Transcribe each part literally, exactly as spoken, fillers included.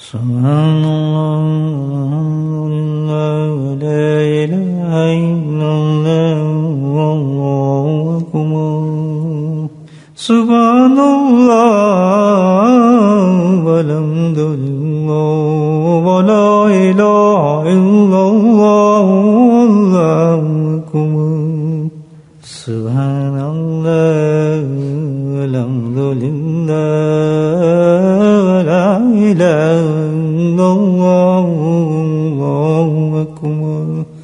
سبحان اللہ والحمد للہ لا الہ الا اللہ واللہ اکبر سبحان اللہ والحمد للہ ولا الہ الا اللہ واللہ اکبر سبحان اللہ والحمد للہ لا الہ الا اللہ واللہ اکبر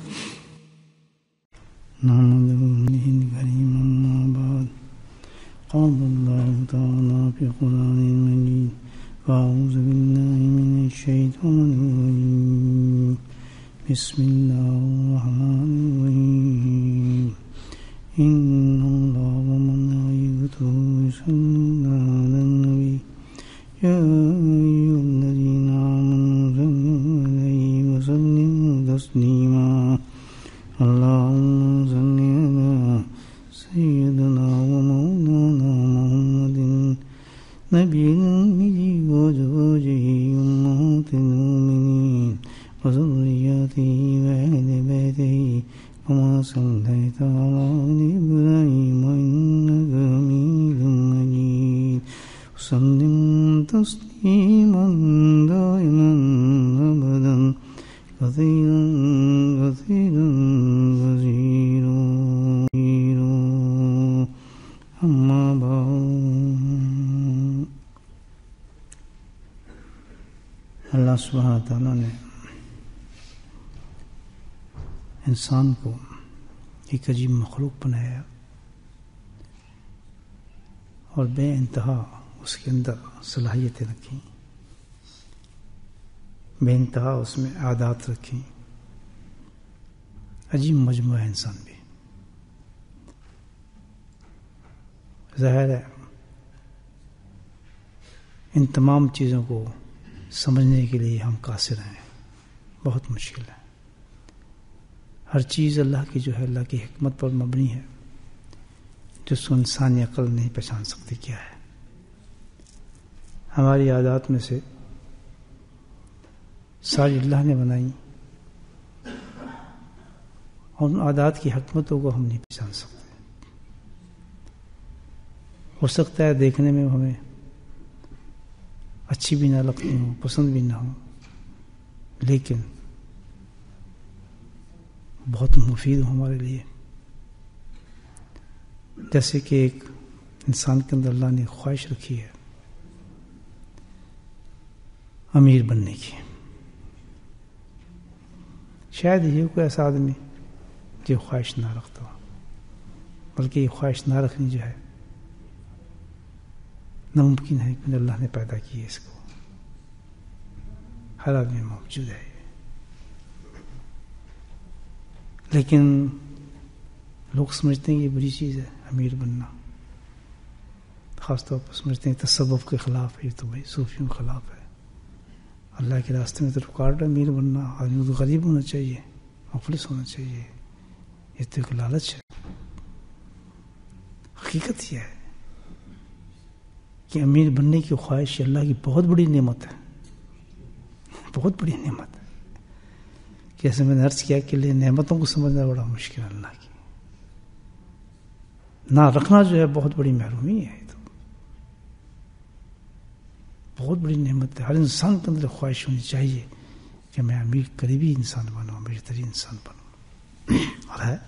قال الله تعالى في القرآن المجيد أعوذ بالله من الشيطان الرجيم بسم الله الرحمن الرحيم إن الله وملائكته يصلون على النبي يا أيها الذين آمنوا صلوا عليه وسلموا تسليما اللهم صل على سيدنا ومولانا محمد نبي الأمي وأزواجه أمهات المؤمنين وذرياته وأهل بيته كما صليت على آل إبراهيم إنك حميد مجيد وسلم تسليما دائما أبدا كثيرا كثيرا كثيرا أما بعد اللہ سبحانہ تعالیٰ نے انسان کو ایک عجیب مخلوق بنایا اور بے انتہا اس کے اندر صلاحیتیں رکھیں، بے انتہا اس میں عادات رکھیں، عجیب مجموعہ انسان بھی۔ ظاہر ہے ان تمام چیزوں کو سمجھنے کے لیے ہم قاصر ہیں، بہت مشکل ہے۔ ہر چیز اللہ کی جو ہے اللہ کی حکمت پر مبنی ہے، جس کو انسانی عقل نہیں پہچان سکتی کیا ہے۔ ہماری عادات میں سے ساری اللہ نے بنائی اور ان عادات کی حکمتوں کو ہم نہیں پہچان سکتے۔ ہو سکتا ہے دیکھنے میں ہمیں اچھی بھی نہ لگتی ہوں، پسند بھی نہ ہوں، لیکن بہت مفید ہو ہمارے لیے۔ جیسے کہ ایک انسان کے اندر اللہ نے خواہش رکھی ہے امیر بننے کی، شاید یہ کوئی ایسا آدمی جو خواہش نہ رکھتا ہو، بلکہ یہ خواہش نہ رکھنی جو ہے ناممکن ہے، کہ اللہ نے پیدا کی ہے اس کو، ہر آدمی موجود ہے۔ لیکن لوگ سمجھتے ہیں یہ بری چیز ہے امیر بننا، خاص طور پر سمجھتے ہیں تصوف کے خلاف ہے، یہ تو بھائی صوفیوں کے خلاف ہے، اللہ کے راستے میں تو رکاوٹ ہے امیر بننا، آدمی کو غریب ہونا چاہیے، مخلص ہونا چاہیے، یہ تو ایک لالچ ہے۔ حقیقت یہ ہے کہ امیر بننے کی خواہش اللہ کی بہت بڑی نعمت ہے، بہت بڑی نعمت ہے۔ جیسے میں نے عرض کیا کہ لیے نعمتوں کو سمجھنا بڑا مشکل ہے اللہ کی، نہ رکھنا جو ہے بہت بڑی محرومی ہے، تو بہت بڑی نعمت ہے۔ ہر انسان کے اندر خواہش ہونی چاہیے کہ میں امیر قریبی انسان بنوں، امیر ترین انسان بنوں۔ اور ہے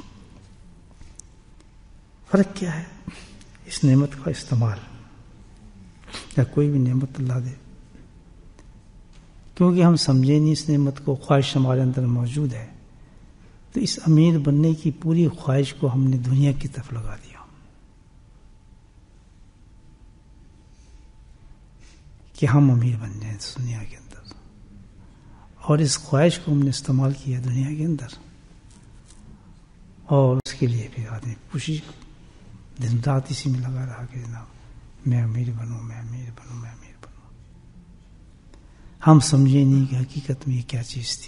فرق کیا ہے اس نعمت کا استعمال، یا کوئی بھی نعمت اللہ دے، کیونکہ ہم سمجھے نہیں اس نعمت کو، خواہش ہمارے اندر موجود ہے، تو اس امیر بننے کی پوری خواہش کو ہم نے دنیا کی طرف لگا دیا کہ ہم امیر بن جائیں اس دنیا کے اندر، اور اس خواہش کو ہم نے استعمال کیا دنیا کے اندر، اور اس کے لیے پھر آدمی کوشش دن رات اسی میں لگا رہا کہ جناب میں امیر بنوں، میں امیر بنوں، میں امیر بنوں۔ ہم سمجھے نہیں کہ حقیقت میں یہ کیا چیز تھی۔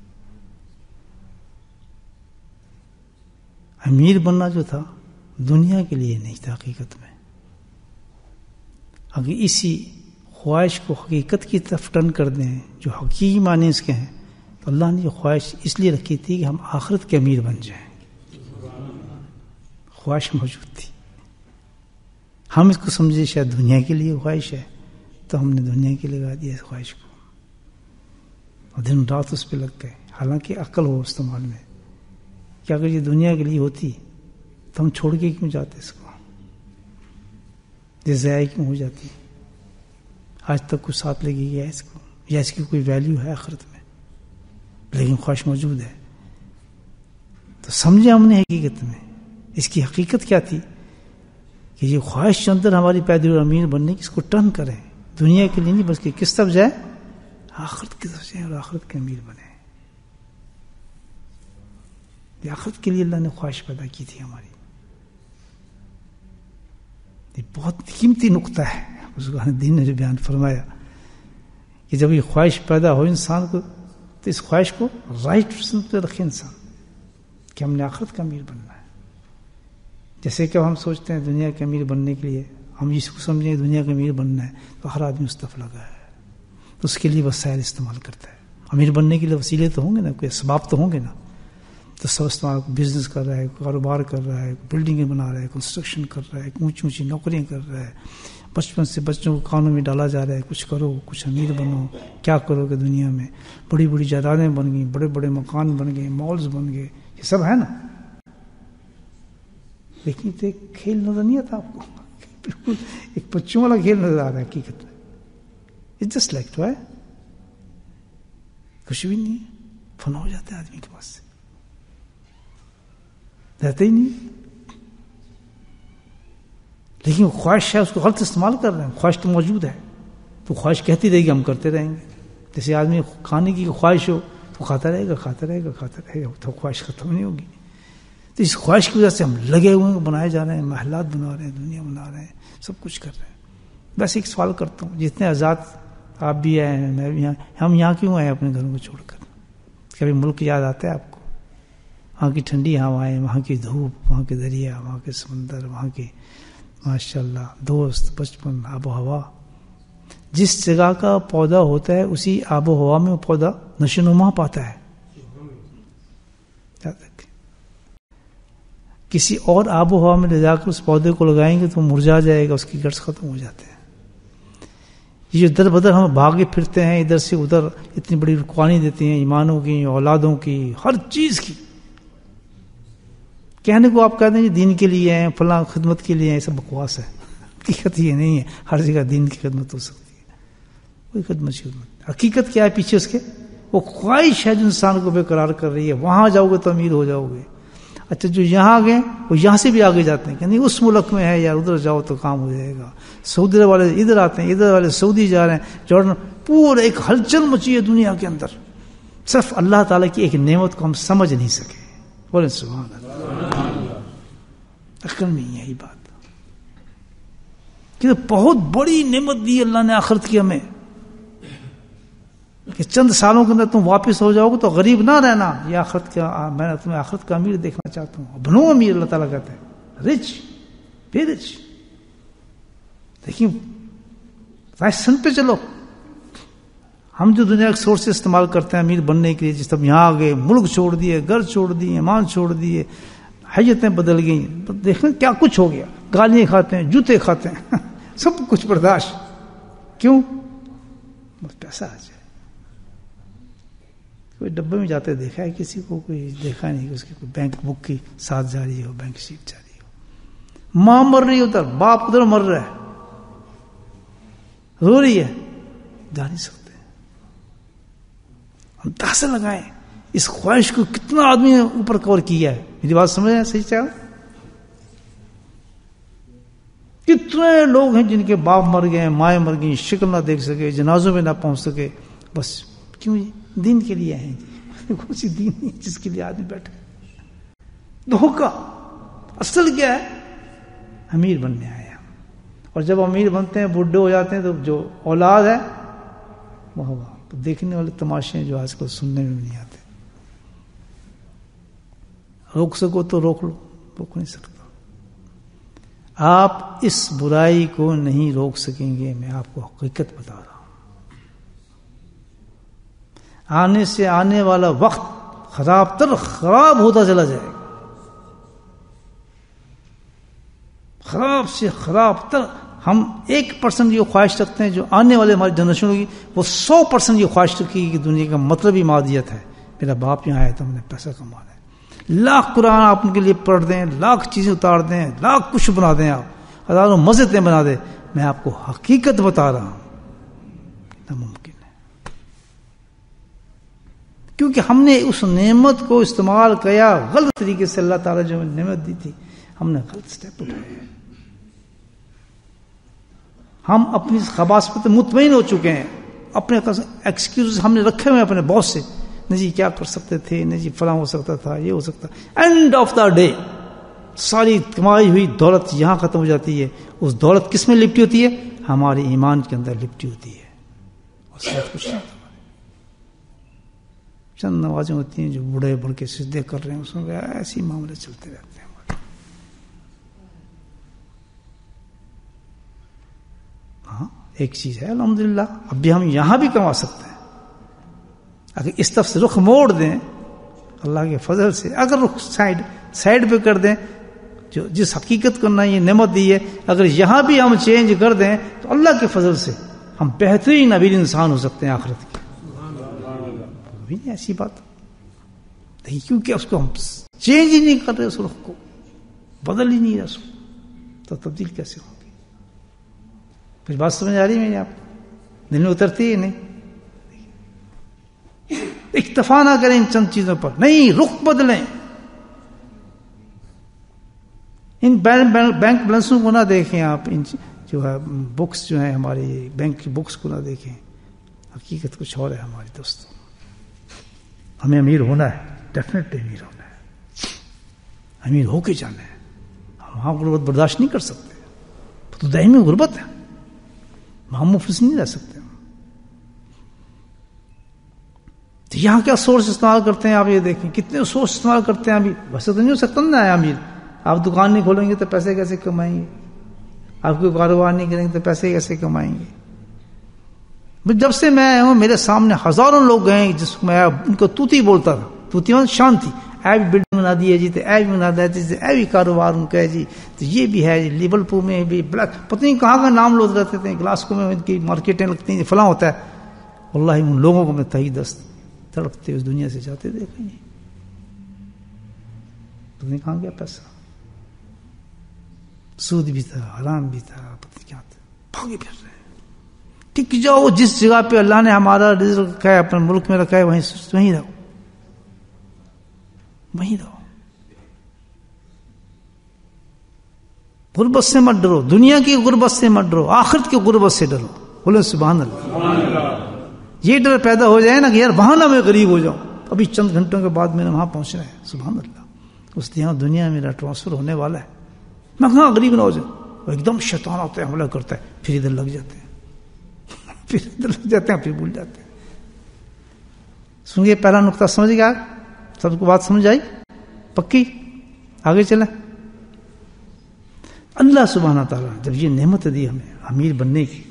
امیر بننا جو تھا دنیا کے لیے نہیں تھا حقیقت میں، اگر اسی خواہش کو حقیقت کی طرف ٹرن کر دیں جو حقیقی معنی اس کے ہیں، تو اللہ نے یہ خواہش اس لیے رکھی تھی کہ ہم آخرت کے امیر بن جائیں. خواہش موجود تھی. ہم اس کو سمجھے شاید دنیا کے لیے خواہش ہے، تو ہم نے دنیا کے لیے لگا دیا اس خواہش کو اور دن رات اس پہ لگ گئے. حالانکہ عقل ہو استعمال میں کہ اگر یہ دنیا کے لیے ہوتی تو ہم چھوڑ کے کیوں جاتے اس کو، یہ ضائع کیوں ہو جاتی. آج تک کچھ ساتھ لگے گیا اس کو یا اس کی کوئی ویلیو ہے آخرت میں، لیکن خواہش موجود ہے. تو سمجھے ہم نے حقیقت میں اس کی حقیقت کیا تھی کہ یہ خواہش جو اندر ہماری پیدا ہوئی امیر بننے کی، اس کو ٹرن کریں دنیا کے لیے نہیں بلکہ کس طرف جائے، آخرت کی طرف جائیں اور آخرت کے امیر بنے. یہ آخرت کے لیے اللہ نے خواہش پیدا کی تھی ہماری. یہ بہت قیمتی نقطہ ہے بزرگان دین نے جو بیان فرمایا کہ جب یہ خواہش پیدا ہو انسان کو تو اس خواہش کو رائٹ سمت پہ رکھے انسان کہ ہم نے آخرت کا امیر بننا ہے. جیسے کہ ہم سوچتے ہیں دنیا کے امیر بننے کے لیے ہم اس کو سمجھیں دنیا کا امیر بننا ہے تو ہر آدمی اس طرف لگا ہے، تو اس کے لیے وسائل استعمال کرتا ہے. امیر بننے کے لیے وسیلے تو ہوں گے نا، کوئی اسباب تو ہوں گے نا، تو سب استعمال بزنس کر رہا ہے، کاروبار کر رہا ہے، بلڈنگیں بنا رہا ہے، کنسٹرکشن کر رہا ہے، اونچی اونچی نوکریاں کر رہا ہے. بچپن سے بچوں کو کانوں میں ڈالا جا رہا ہے کچھ کرو، کچھ امیر بنو. کیا کرو گے دنیا میں؟ بڑی بڑی جائیدادیں بن گئی، بڑے بڑے مکان بن گئے، مالز بن گئے، یہ سب ہے نا. لیکن تو ایک کھیل نظر نہیں آتا آپ کو، بالکل ایک بچوں والا کھیل نظر آ رہا ہے حقیقت میں. اٹس جسٹ لائک ٹو ہے، کچھ بھی نہیں ہے، فنا ہو جاتا ہے آدمی کے پاس سے، رہتے ہی نہیں. لیکن خواہش ہے اس کو غلط استعمال کر رہے ہیں. خواہش تو موجود ہے تو خواہش کہتی رہے گی، ہم کرتے رہیں گے. جیسے آدمی کھانے کی خواہش ہو تو کھاتا رہے گا کھاتا رہے گا کھاتا رہے گا تو خواہش ختم نہیں ہوگی. تو اس خواہش کی وجہ سے ہم لگے ہوئے ہیں، بنائے جا رہے ہیں، محلات بنا رہے ہیں، دنیا بنا رہے ہیں، سب کچھ کر رہے ہیں. بس ایک سوال کرتا ہوں، جتنے آزاد آپ بھی آئے ہیں میں بھی، ہم یہاں کیوں آئے اپنے گھروں کو چھوڑ کر؟ کبھی ملک یاد آتا ہے آپ کو؟ وہاں کی ٹھنڈی ہوائیں، وہاں کی دھوپ، وہاں کے دریا، وہاں کے سمندر، وہاں کے ماشاء اللہ دوست، بچپن، آب و ہوا. جس جگہ کا پودا ہوتا ہے اسی آب و ہوا میں وہ پودا نشو نما پاتا ہے. کسی اور آب و ہوا میں لے جا کر اس پودے کو لگائیں گے تو مرجھا جائے گا، اس کی گٹس ختم ہو جاتے ہیں. یہ جو در بدر ہم بھاگے پھرتے ہیں ادھر سے ادھر، اتنی بڑی قربانی دیتے ہیں ایمانوں کی، اولادوں کی، ہر چیز کی. کہنے کو آپ کہتے ہیں دین کے لیے ہیں، فلاں خدمت کے لیے ہیں، یہ سب بکواس ہے. حقیقت یہ نہیں ہے ہر جگہ دین کی خدمت ہو سکتی ہے، کوئی خدمت خدمت. حقیقت کیا ہے پیچھے اس کے؟ وہ خواہش ہے جو انسان کو بے قرار کر رہی ہے. وہاں جاؤ گے تو امیر ہو جاؤ گے. اچھا جو یہاں گئے وہ یہاں سے بھی آگے جاتے ہیں کہ نہیں اس ملک میں ہے یار، ادھر جاؤ تو کام ہو جائے گا. سعودی والے ادھر آتے ہیں، ادھر والے سعودی جا رہے ہیں، جارڈن. پورا ایک ہلچل مچی ہے دنیا کے اندر، صرف اللہ تعالیٰ کی ایک نعمت کو ہم سمجھ نہیں سکے. بولے سبحان اللہ. عقل میں یہی بات کہ بہت بڑی نعمت دی اللہ نے آخرت کی ہمیں، کہ چند سالوں کے اندر تم واپس ہو جاؤ گے تو غریب نہ رہنا. یہ آخرت کا، میں تمہیں آخرت کا امیر دیکھنا چاہتا ہوں. بنو امیر، اللہ تعالیٰ کہتے ہیں رچ بے رچ. لیکن رائسن پہ چلو. ہم جو دنیا کے سورس استعمال کرتے ہیں امیر بننے کے لیے، جس طرح یہاں آ گئے، ملک چھوڑ دیے، گھر چھوڑ دیے، ایمان چھوڑ دیے، حیتیں بدل گئیں، دیکھیں کیا کچھ ہو گیا. گالیاں کھاتے ہیں، جوتے کھاتے ہیں، سب کچھ برداشت. کیوں؟ بس پیسہ آ جائے. کوئی ڈبے میں جاتے دیکھا ہے کسی کو؟ کوئی دیکھا نہیں کہ اس کی کوئی بینک بک کی ساتھ جاری ہو، بینک شیٹ جاری ہو. ماں مر رہی ہے ادھر، باپ ادھر مر رہا ہے، رو رہی ہے، جا نہیں سکتے. ہم اندازہ لگائیں اس خواہش کو کتنا آدمی نے اوپر کور کیا ہے. میری بات سمجھ رہے ہیں؟ صحیح چاہو کتنے لوگ ہیں جن کے باپ مر گئے، مائیں مر گئی، شکل نہ دیکھ سکے، جنازوں میں نہ پہنچ سکے. بس کیوں؟ دین کے لیے ہیں. کون سی دین نہیں جس کے لیے آدمی بیٹھے؟ دھوکہ. اصل کیا ہے؟ امیر بننے آئے ہم. اور جب امیر بنتے ہیں، بڈھے ہو جاتے ہیں، تو جو اولاد ہے وہ ہوا. تو دیکھنے والے تماشے ہیں جو آج کل سننے میں نہیں آتے. روک سکو تو روک لو، روک نہیں سکتا. آپ اس برائی کو نہیں روک سکیں گے. میں آپ کو حقیقت بتا رہا ہوں. آنے سے آنے والا وقت خراب تر خراب ہوتا چلا جائے گا. خراب سے خراب تر. ہم ایک پرسنٹ یہ خواہش رکھتے ہیں جو آنے والے ہماری جنریشن ہوگی وہ سو پرسنٹ یہ خواہش رکھے گی کہ دنیا کا مطلب ہی مادیت ہے. میرا باپ یہاں آیا تو ہم نے پیسہ کمانا ہے. لاکھ قرآن آپ ان کے لیے پڑھ دیں, لاکھ چیزیں اتار دیں, لاکھ کچھ بنا دیں, آپ ہزاروں مسجدیں بنا دیں, میں آپ کو حقیقت بتا رہا ہوں ناممکن ہے. کیونکہ ہم نے اس نعمت کو استعمال کیا غلط طریقے سے. اللہ تعالیٰ جو نعمت دی تھی ہم نے غلط سٹیپ اٹھائے. ہم اپنی خباثت پر مطمئن ہو چکے ہیں. اپنے ایکسکیوز ہم نے رکھے ہوئے اپنے باس سے, نہیں جی کیا کر سکتے تھے, نہیں جی فلاں ہو سکتا تھا, یہ ہو سکتا. اینڈ آف دا ڈے ساری کمائی ہوئی دولت یہاں ختم ہو جاتی ہے. اس دولت کس میں لپٹی ہوتی ہے؟ ہمارے ایمان کے اندر لپٹی ہوتی ہے. اور ساتھ کچھ نہیں. چند نمازیں ہوتی ہیں جو بوڑھے بڑھ کے سجدے کر رہے ہیں, اس میں ایسے ہی معاملے چلتے رہتے ہیں. ہاں ایک چیز ہے الحمدللہ اب بھی ہم یہاں بھی کما سکتے ہیں. اگر اس طرف سے رخ موڑ دیں اللہ کے فضل سے, اگر رخ سائڈ سائڈ پہ کر دیں, جو جس حقیقت کو نہ یہ نعمت دی ہے اگر یہاں بھی ہم چینج کر دیں تو اللہ کے فضل سے ہم بہترین نبیل انسان ہو سکتے ہیں آخرت کے. بھی نہیں ایسی بات نہیں, کیونکہ اس کو ہم چینج ہی نہیں کر رہے, اس رخ کو بدل ہی نہیں رہے, اس کو تو تبدیل کیسے ہوگی؟ کچھ بات سمجھ آ رہی ہے میری آپ دل میں اترتی ہے؟ نہیں. اکتفا نہ کریں ان چند چیزوں پر, نہیں رخ بدلیں. ان بینک بیلنسوں کو نہ دیکھیں آپ, ان جو ہے بکس جو ہیں ہماری بینک کی بکس کو نہ دیکھیں. حقیقت کچھ اور ہے ہماری دوستوں. ہمیں امیر ہونا ہے, ڈیفینیٹلی امیر ہونا ہے, امیر ہو کے جانا ہے. ہم وہاں غربت برداشت نہیں کر سکتے, تو دائمی غربت ہے, ہم مفلس نہیں رہ سکتے. تو یہاں کیا سورس استعمال کرتے ہیں آپ یہ دیکھیں, کتنے سورس استعمال کرتے ہیں. ابھی ویسے تو نہیں ہو سکتا نا امیر. آپ دکان نہیں کھولیں گے تو پیسے کیسے کمائیں گے؟ آپ کوئی کاروبار نہیں کریں گے تو پیسے کیسے کمائیں گے؟ جب سے میں آیا ہوں میرے سامنے ہزاروں لوگ گئے جس کو میں ان کو توتی بولتا تھا. توتی میں شان تھی, اے بھی بلڈنگ بنا دی ہے جی, تو اے بھی بنا دیا جی, اے بھی کاروبار ان کا ہے جی, تو یہ بھی ہے جی, لیبل پور میں بھی بلیک پتہ نہیں کہاں کا نام لوگ رہتے تھے. گلاسکو میں ان کی مارکیٹیں لگتی ہیں, فلاں ہوتا ہے. واللہ ان لوگوں کو میں تہی دست تڑپتے اس دنیا سے جاتے دیکھیں گے. تو نہیں کہاں گیا پیسہ؟ سود بھی تھا, حرام بھی تھا, پتہ کیا تھا, بھاگے پھر رہے. ٹک جاؤ جس جگہ پہ اللہ نے ہمارا رزق رکھا ہے, اپنے ملک میں رکھا ہے, وہیں وہیں رہو, وہیں رہو. غربت سے مت ڈرو, دنیا کی غربت سے مت ڈرو, آخرت کی غربت سے ڈرو. بولے سبحان اللہ. یہ ڈر پیدا ہو جائے نا کہ یار وہاں نہ میں غریب ہو جاؤں, ابھی چند گھنٹوں کے بعد میں نے وہاں پہنچنا ہے. سبحان اللہ. اس یہاں دنیا میں میرا ٹرانسفر ہونے والا ہے, میں کہاں غریب نہ ہو جاؤں. وہ ایک دم شیطان آتا ہے, حملہ کرتا ہے, پھر ادھر لگ جاتے ہیں, پھر ادھر لگ جاتے ہیں, پھر بھول جاتے ہیں. سنیے پہلا نقطہ سمجھ گیا, سب کو بات سمجھ آئی پکی؟ آگے چلیں. اللہ سبحانہ تعالیٰ جب یہ نعمت دی ہمیں امیر بننے کی,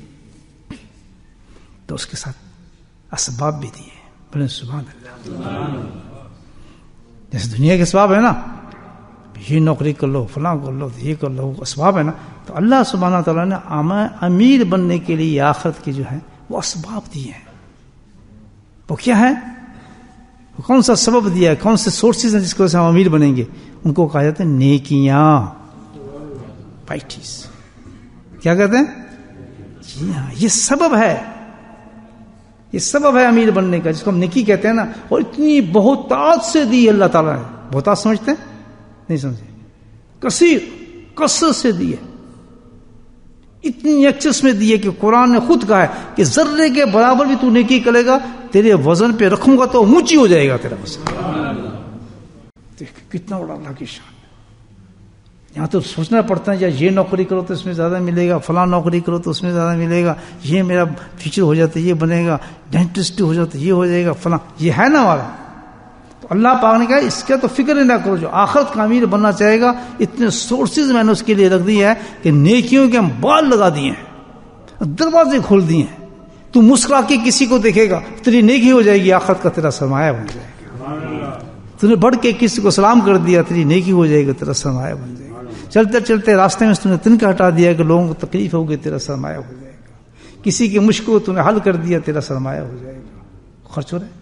تو اس کے ساتھ اسباب بھی دیے. بولے سبحان اللہ. جیسے دنیا کے اسباب ہے نا, یہ نوکری کر لو, فلاں کر لو, یہ کر لو, اسباب ہے نا. تو اللہ سبحانہ تعالیٰ نے امیر بننے کے لیے آخرت کے جو ہیں وہ اسباب دیے ہیں. وہ کیا ہے؟ وہ کون سا سبب دیا ہے, کون سے سورسز ہیں جس کی وجہ سے ہم امیر بنیں گے؟ ان کو کہا جاتا ہے نیکیاں, پائٹیز. کیا کہتے ہیں؟ جی ہاں, یہ سبب ہے, یہ سبب ہے امیر بننے کا, جس کو ہم نیکی کہتے ہیں نا. اور اتنی بہتات سے دی اللہ تعالیٰ نے. بہتات سمجھتے ہیں؟ نہیں سمجھے. کثیر کثرت سے دی ہے, اتنی ایکسس میں دی ہے کہ قرآن نے خود کہا ہے کہ ذرے کے برابر بھی تو نیکی کرے گا, تیرے وزن پہ رکھوں گا تو اونچی ہو جائے گا تیرا وزن. دیکھ کتنا بڑا اللہ کی شان ہے. یہاں تو سوچنا پڑتا ہے یا یہ نوکری کرو تو اس میں زیادہ ملے گا, فلاں نوکری کرو تو اس میں زیادہ ملے گا, یہ میرا فیچر ہو جاتا ہے, یہ بنے گا, ڈینٹسٹ ہو جاتا ہے, یہ ہو جائے گا, فلاں. یہ ہے نا ہمارا. تو اللہ پاک نے کہا اس کا تو فکر ہی نہ کرو، جو آخرت کا امیر بننا چاہے گا اتنے سورسز میں نے اس کے لیے رکھ دی ہے کہ نیکیوں کے ہم بال لگا دیے ہیں، دروازے کھول دیے ہیں. تو مسکرا کے کسی کو دیکھے گا تیری نیکی ہو جائے گی، آخرت کا تیرا سرمایہ بن جائے گا. تو نے بڑھ کے کسی کو سلام کر دیا تیری نیکی ہو جائے گا، تیرا سرمایہ بن جائے گا. چلتے چلتے راستے میں تو نے تنکا ہٹا دیا کہ لوگوں کو تکلیف ہوگی، تیرا سرمایہ ہو جائے گا. کسی کی مشکل کو تو نے حل کر دیا، تیرا سرمایہ ہو جائے گا. خرچ ہو رہا ہے.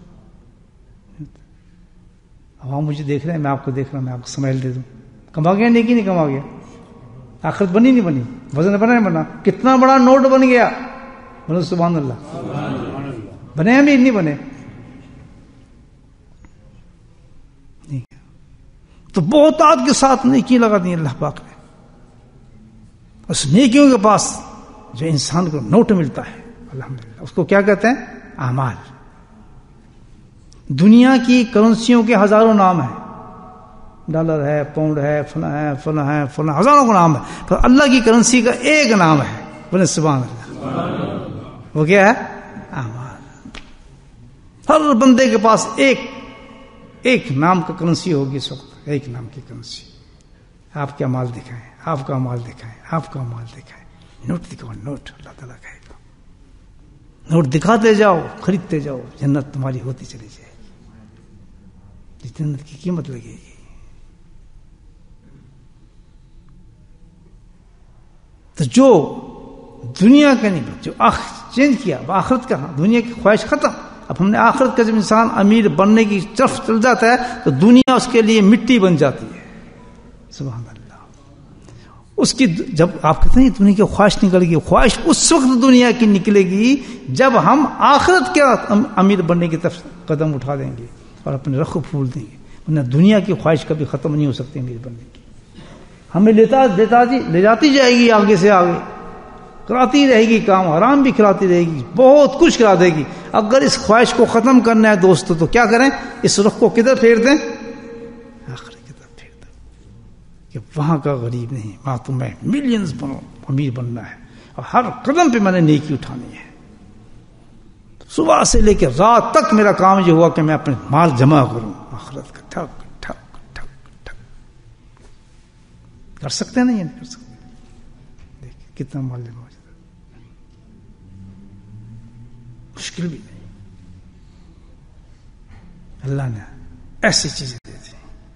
اب آپ مجھے دیکھ رہے ہیں، میں آپ کو دیکھ رہا ہوں، میں آپ کو سمجھ دے دوں. کما گیا نیکی نہیں کما گیا؟ آخرت بنی نہیں بنی؟ وزن بنا نہیں بنا؟ کتنا بڑا نوٹ بن گیا؟ بولو سبحان اللہ. بنے امیر نہیں بنے؟ نہیں. تو بہت آد کے ساتھ نیکی لگا دی اللہ پاک نے. اس نیکیوں کے پاس جو انسان کو نوٹ ملتا ہے الحمدللہ، اس کو کیا کہتے ہیں؟ اعمال. دنیا کی کرنسیوں کے ہزاروں نام ہیں، ڈالر ہے، پاؤنڈ ہے، فلاں ہے، فلاں ہے، فلاں، ہزاروں کا نام ہے. پر اللہ کی کرنسی کا ایک نام ہے، بولے سبحان اللہ. وہ کیا ہے؟ اعمال. ہر بندے کے پاس ایک ایک نام کا کرنسی ہوگی اس وقت، ایک نام کی کرنسی. آپ کا مال دکھائیں، آپ کا مال دکھائیں، آپ کا مال دکھائیں. نوٹ دکھاؤ، نوٹ. اللہ تعالیٰ کہے گا نوٹ دکھاتے جاؤ، خریدتے جاؤ، جنت تمہاری ہوتی چلی جائے گی. جنت کی قیمت لگے گی. تو جو دنیا کا نہیں، جو چینج کیا آخرت کا، دنیا کی خواہش ختم. اب ہم نے آخرت کا، جب انسان امیر بننے کی طرف چل جاتا ہے تو دنیا اس کے لیے مٹی بن جاتی ہے. سبحان اللہ. اس کی جب آپ کہتے ہیں دنیا کی خواہش نکل گئی، خواہش اس وقت دنیا کی نکلے گی جب ہم آخرت کے امیر بننے کی طرف قدم اٹھا دیں گے اور اپنے رخ پھول دیں گے. ورنہ دنیا کی خواہش کبھی ختم نہیں ہو سکتی امیر بننے کی. ہمیں لیتا لیتا جی لے جاتی جائے گی آگے سے آگے، کراتی رہے گی کام، آرام بھی کراتی رہے گی، بہت کچھ کرا دے گی. اگر اس خواہش کو ختم کرنا ہے دوستو تو کیا کریں؟ اس رخ کو کدھر پھیر دیں؟ آخر کی طرف پھیر دیں کہ وہاں کا غریب نہیں، وہاں تو میں ملینز بنوں، امیر بننا ہے اور ہر قدم پہ میں نے نیکی اٹھانی ہے. صبح سے لے کے رات تک میرا کام یہ ہوا کہ میں اپنے مال جمع کروں آخرت کا. ٹھک ٹھک ٹھک ٹھک. کر سکتے ہیں؟ نہیں کر سکتے. دیکھیں کتنا مال جمع ہو جاتا ہے. مشکل بھی نہیں. اللہ نے ایسی چیزیں دی تھی.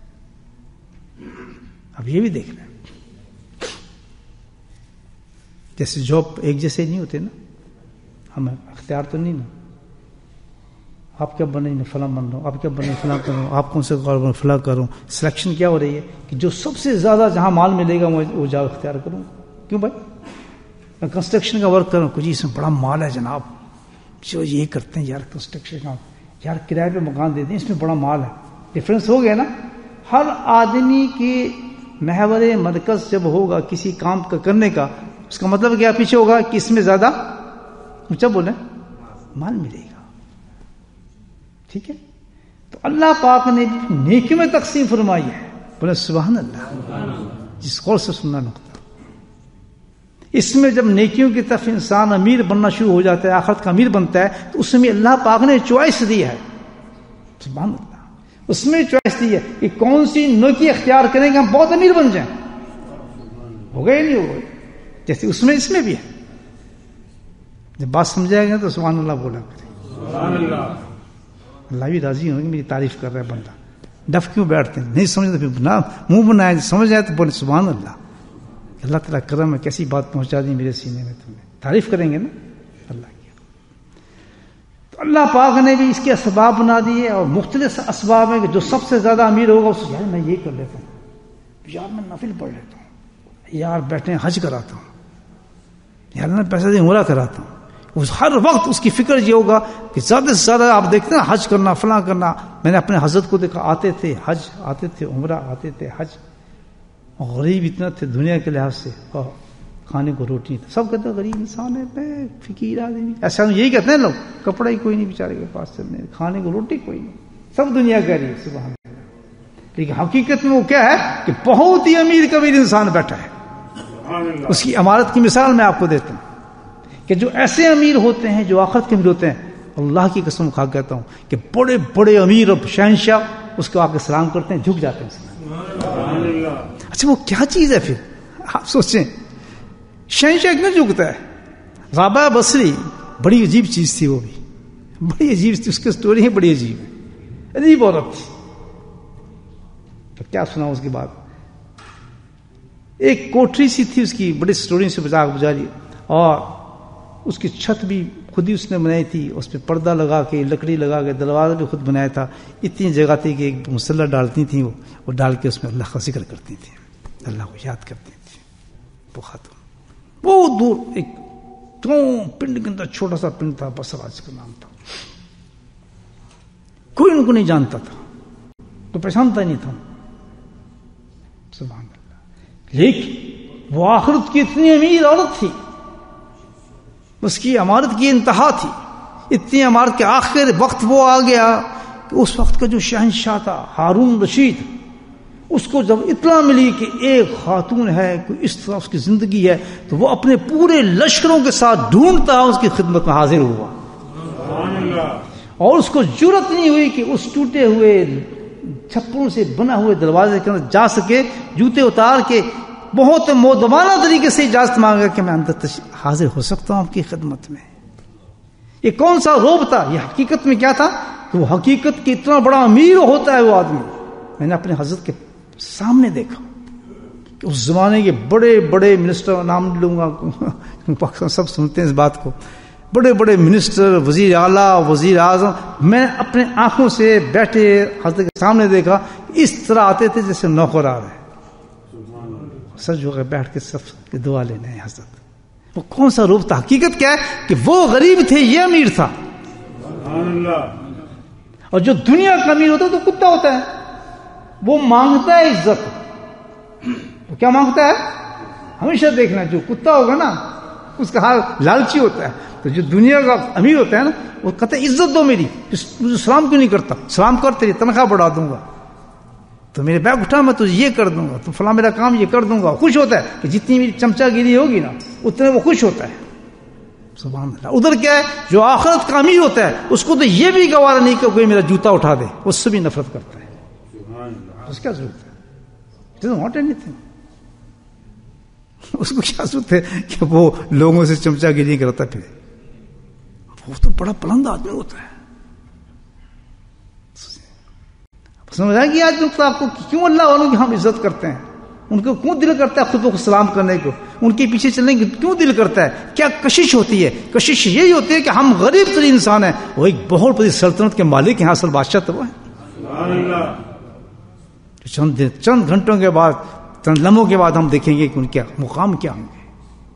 اب یہ بھی دیکھ لیں، جیسے جاب ایک جیسے نہیں ہوتے نا، ہمیں اختیار تو نہیں نا. آپ کیا بنے؟ میں فلاں بن رہا ہوں. آپ کیا بنے؟ فلاں کروں. آپ کون سے کار بنے؟ فلاں کروں. سلیکشن کیا ہو رہی ہے کہ جو سب سے زیادہ جہاں مال ملے گا وہ جاب اختیار کروں. کیوں بھائی؟ میں کنسٹرکشن کا ورک کروں، کچھ اس میں بڑا مال ہے جناب، جو یہ کرتے ہیں یار کنسٹرکشن کا، یار کرائے پہ مکان دے دیں، اس میں بڑا مال ہے. ڈفرینس ہو گیا نا. ہر آدمی کے محور مرکز جب ہوگا کسی کام کا کرنے کا، اس کا مطلب کیا پیچھے ہوگا کہ اس میں زیادہ اونچا بولیں مال ملے گا. ٹھیک ہے. تو اللہ پاک نے نیکی میں تقسیم فرمائی ہے. بولے سبحان اللہ. جس قول سے سننا نقطہ، اس میں جب نیکیوں کی طرف انسان امیر بننا شروع ہو جاتا ہے، آخرت کا امیر بنتا ہے، تو اس میں اللہ پاک نے چوائس دی ہے. سبحان اللہ. اس میں چوائس دی ہے کہ کون سی نیکی اختیار کریں گے ہم بہت امیر بن جائیں. ہو گئے نہیں ہو گئے؟ جیسے اس میں اس میں بھی ہے. جب بات سمجھائے گا تو سبحان اللہ بولا کریں. اللہ بھی راضی ہوں گے میری تعریف کر رہا ہے بندہ. ڈف کیوں بیٹھتے ہیں؟ نہیں سمجھتے پھر نہ منہ بنائے، سمجھ آئے تو بولے سبحان اللہ. اللہ تعالیٰ کرم ہے، کیسی بات پہنچا دی میرے سینے میں. تم نے تعریف کریں گے نا اللہ کی. تو اللہ پاک نے بھی اس کے اسباب بنا دیے، اور مختلف اسباب ہیں کہ جو سب سے زیادہ امیر ہوگا اس یار میں یہ کر لیتا ہوں، یار میں نفل پڑھ لیتا ہوں، یار بیٹھے حج کراتا ہوں، یار میں پیسے دے عمرہ کراتا ہوں. اس ہر وقت اس کی فکر یہ ہوگا کہ زیادہ سے زیادہ آپ دیکھتے ہیں حج کرنا، فلاں کرنا. میں نے اپنے حضرت کو دیکھا، آتے تھے حج، آتے تھے عمرہ، آتے تھے حج. غریب اتنا تھے دنیا کے لحاظ سے، اور کھانے کو روٹی تھا. سب کہتے ہیں غریب انسان ہے، میں فقیر آدمی. ایسا یہی کہتے ہیں لوگ. کپڑا ہی کوئی نہیں بیچارے کے پاس چلنے، کھانے کو روٹی کوئی نہیں. سب دنیا کہہ رہی ہے سبحان اللہ. لیکن حقیقت میں وہ کیا ہے کہ بہت ہی امیر کبیر انسان بیٹھا ہے. اس کی عمارت کی مثال میں آپ کو دیتا ہوں کہ جو ایسے امیر ہوتے ہیں جو آخرت کے امیر ہوتے ہیں، اللہ کی قسم کھا کہتا ہوں کہ بڑے بڑے امیر اور شہنشاہ اس کو آ کے سلام کرتے ہیں, جھک جاتے ہیں. اچھا وہ کیا چیز ہے پھر, آپ سوچیں. شہنشاہ کیوں جھکتا ہے؟ رابعہ بصری بڑی عجیب چیز تھی, وہ بھی بڑی عجیب تھی, اس کی سٹوری ہے بڑی عجیب ہے, عجیب عورت تھی. تو کیا سنا اس کے بعد, ایک کوٹری سی تھی اس کی, بڑی سٹوری سے بجا گزاری, اور اس کی چھت بھی خود ہی اس نے بنائی تھی, اس پہ پردہ لگا کے لکڑی لگا کے دروازہ بھی خود بنایا تھا. اتنی جگہ تھی کہ ایک مسلح ڈالتی تھیں, وہ وہ ڈال کے اس میں اللہ کا ذکر کرتی تھیں, اللہ کو یاد کرتی تھیں. وہ خاتون بہت دور ایک تو پنڈ کے اندر چھوٹا سا پنڈ تھا, بصرہ اس کا نام تھا. کوئی ان کو نہیں جانتا تھا, تو پہچانتا نہیں تھا. سبحان اللہ. لیکن وہ آخرت کی اتنی امیر عورت تھی, اس کی عمارت کی انتہا تھی. اتنی عمارت کے آخر وقت وہ آ گیا کہ اس وقت کا جو شہنشاہ تھا ہارون رشید, اس کو جب اطلاع ملی کہ ایک خاتون ہے, کوئی اس طرح اس کی زندگی ہے, تو وہ اپنے پورے لشکروں کے ساتھ ڈھونڈتا اس کی خدمت میں حاضر ہوا. اور اس کو جرأت نہیں ہوئی کہ اس ٹوٹے ہوئے چھپروں سے بنا ہوئے دروازے کے اندر جا سکے, جوتے اتار کے بہت مودبانہ طریقے سے اجازت مانگا کہ میں اندر حاضر ہو سکتا ہوں آپ کی خدمت میں. یہ کون سا روب تھا؟ یہ حقیقت میں کیا تھا کہ وہ حقیقت کی اتنا بڑا امیر ہوتا ہے وہ آدمی. میں نے اپنے حضرت کے سامنے دیکھا کہ اس زمانے کے بڑے بڑے منسٹر, نام نہیں لوں گا, پاکستان سب سنتے ہیں اس بات کو, بڑے بڑے منسٹر, وزیر اعلیٰ, وزیر اعظم, میں اپنے آنکھوں سے بیٹھے حضرت کے سامنے دیکھا, اس طرح آتے تھے جیسے نوکر آ رہے, سچ ہو گئے بیٹھ کے سب کی دعا لینے ہیں حضرت. وہ کون سا روپ تھا؟ حقیقت کیا ہے کہ وہ غریب تھے, یہ امیر تھا. اور جو دنیا کا امیر ہوتا ہے تو کتا ہوتا ہے, وہ مانگتا ہے عزت. وہ کیا مانگتا ہے؟ ہمیشہ دیکھنا, جو کتا ہوگا نا اس کا حال لالچی ہوتا ہے. تو جو دنیا کا امیر ہوتا ہے نا, وہ کہتا ہے عزت دو میری, مجھے سلام کیوں نہیں کرتا؟ سلام کر, تیری تنخواہ بڑھا دوں گا, تو میرے بیگ اٹھا میں تجھے یہ کر دوں گا, تو فلاں میرا کام یہ کر دوں گا. خوش ہوتا ہے کہ جتنی میری چمچا گیری ہوگی نا اتنے وہ خوش ہوتا ہے. سبحان اللہ. ادھر کیا ہے, جو آخرت کا امیر ہوتا ہے اس کو تو یہ بھی گوارا نہیں کہ کوئی میرا جوتا اٹھا دے, اس سے بھی نفرت کرتا ہے. اس کیا ضرورت ہے؟ doesn't want anything. اس کو کیا ضرورت ہے کہ وہ لوگوں سے چمچا گیری کرتا پھر؟ وہ تو بڑا بلند آدمی ہوتا ہے. سمجھ آئے گی آج نقطہ آپ کو کیوں اللہ والوں کی ہم عزت کرتے ہیں؟ ان کو کیوں دل کرتا ہے خود کو سلام کرنے کو؟ ان کے پیچھے چلنے کی کیوں دل کرتا ہے؟ کیا کشش ہوتی ہے؟ کشش یہی ہوتی ہے کہ ہم غریب ترین انسان ہیں, وہ ایک بہت بڑی سلطنت کے مالک ہیں, اصل بادشاہ تو وہ ہے. چند چند گھنٹوں کے بعد, چند لمحوں کے بعد ہم دیکھیں گے کہ ان کے مقام کیا ہوں گے.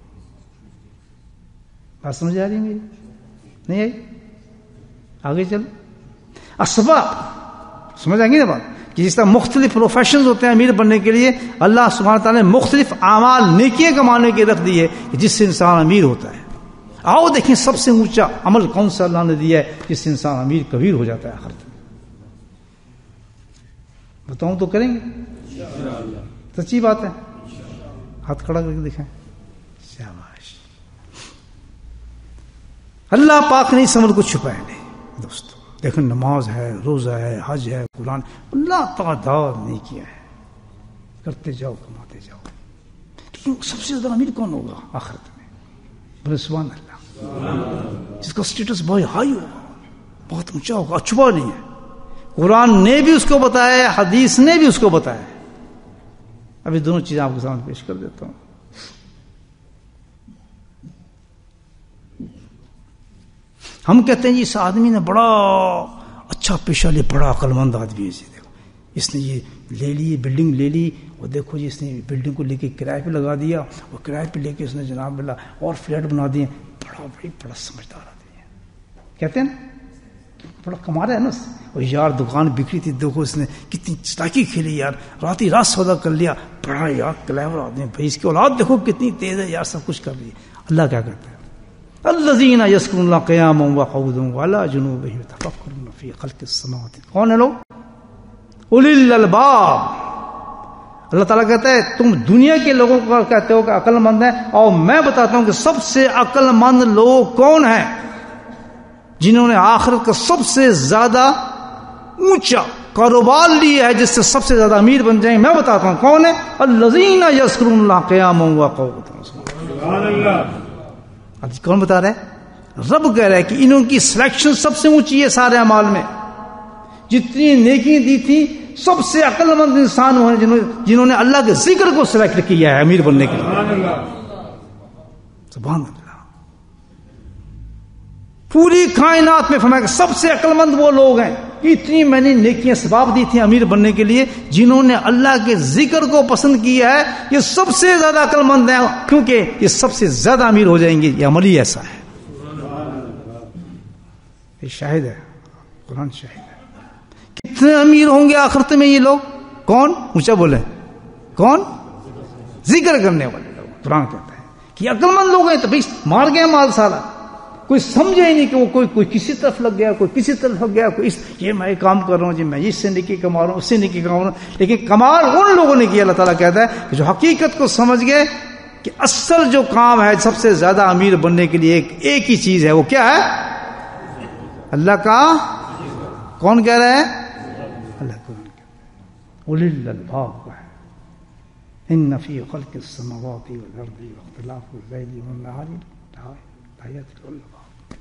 بات سمجھ آ رہی ہے میری؟ نہیں آئی؟ آگے چل. اسباب سمجھ آئیں گی نا بات, کہ جس طرح مختلف پروفیشنز ہوتے ہیں امیر بننے کے لیے, اللہ سبحانہ تعالیٰ نے مختلف اعمال نیکیاں کمانے کے رکھ دیے جس سے انسان امیر ہوتا ہے. آؤ دیکھیں سب سے اونچا عمل کون سا اللہ نے دیا ہے جس سے انسان امیر کبیر ہو جاتا ہے آخر میں. بتاؤں تو کریں گے؟ سچی بات ہے. ہاتھ کھڑا کر کے دکھائیں. شاباش. اللہ پاک نے اس عمل کو چھپایا نہیں دوستو. دیکھیں نماز ہے, روزہ ہے, حج ہے, قرآن, اللہ تعداد نہیں کیا ہے. کرتے جاؤ, کماتے جاؤ. لیکن سب سے زیادہ امیر کون ہوگا آخرت میں؟ بولے سبحان اللہ. جس کا اسٹیٹس بہت ہائی ہوگا, بہت اونچا ہوگا, چھپا نہیں ہے. قرآن نے بھی اس کو بتایا, حدیث نے بھی اس کو بتایا. ابھی دونوں چیزیں آپ کے سامنے پیش کر دیتا ہوں. ہم کہتے ہیں جی اس آدمی نے بڑا اچھا پیشہ لے, بڑا عقل مند آدمی ہے. دیکھو اس نے یہ لے لی, بلڈنگ لے لی, اور دیکھو جی اس نے بلڈنگ کو لے کے کرائے پہ لگا دیا, اور کرائے پہ لے کے اس نے جناب اللہ اور فلیٹ بنا دیے. بڑا بڑی بڑا سمجھدار آدمی ہے کہتے ہیں نا, بڑا کما رہا ہے نا. اور یار دکان بکری تھی, دیکھو اس نے کتنی چلاکی کھیلی یار, رات ہی رات سودا کر لیا. بڑا یار کلیور آدمی بھائی, اس کی اولاد دیکھو کتنی تیز ہے یار, سب کچھ کر رہی ہے. اللہ کیا کرتا ہے؟ الذین یذکرون اللہ قیاما وقعودا وعلی جنوبہم یتفکرون فی خلق السماوات. کون ہے لوگ؟ اولی الالباب. اللہ تعالیٰ کہتا ہے تم دنیا کے لوگوں کو کہتے ہو کہ عقل مند ہیں, اور میں بتاتا ہوں کہ سب سے عقل مند لوگ کون ہیں؟ جنہوں نے آخرت کا سب سے زیادہ اونچا کاروبار لیا ہے جس سے سب سے زیادہ امیر بن جائیں، میں بتاتا ہوں کون ہے؟ الذین یذکرون اللہ قیاما وقعودا. سبحان اللہ. کون بتا رہا ہے؟ رب کہہ رہا ہے کہ انہوں کی سلیکشن سب سے اونچی ہے سارے اعمال میں. جتنی نیکی دی تھی سب سے عقل مند انسان ہوئے جنہوں جنہوں نے اللہ کے ذکر کو سلیکٹ کیا ہے امیر بننے کے لیے. سبحان اللہ. پوری کائنات میں فرمایا کہ سب سے عقل مند وہ لوگ ہیں کہ اتنی میں نے نیکیاں سباب دی تھی امیر بننے کے لیے جنہوں نے اللہ کے ذکر کو پسند کیا ہے. یہ سب سے زیادہ عقل مند ہیں کیونکہ یہ سب سے زیادہ امیر ہو جائیں گے. یہ عملی ایسا ہے. یہ شاہد ہے، قرآن شاہد ہے. کتنے امیر ہوں گے آخرت میں یہ لوگ؟ کون؟ اونچا بولے. کون؟ ذکر کرنے والے لوگ. قرآن کہتا ہے کہ یہ عقل مند لوگ ہیں. تو بھائی مار گئے مال سارا، کوئی سمجھے ہی نہیں کہ وہ کوئی کوئی کسی طرف لگ گیا، کوئی کسی طرف لگ گیا، کوئی اس یہ میں کام کر رہا ہوں جی، میں اس سے نیکی کما رہا ہوں، اس سے نیکی کما رہا ہوں. لیکن کمال ان لوگوں نے کیا. اللہ تعالیٰ کہتا ہے کہ جو حقیقت کو سمجھ گئے کہ اصل جو کام ہے سب سے زیادہ امیر بننے کے لیے ایک ایک ہی چیز ہے. وہ کیا ہے؟ اللہ کا. کون کہہ رہا ہے؟ اللہ کو. اولي الالباب ان فی خلق السماوات والارض واختلاف الليل والنهار لآیات للالباب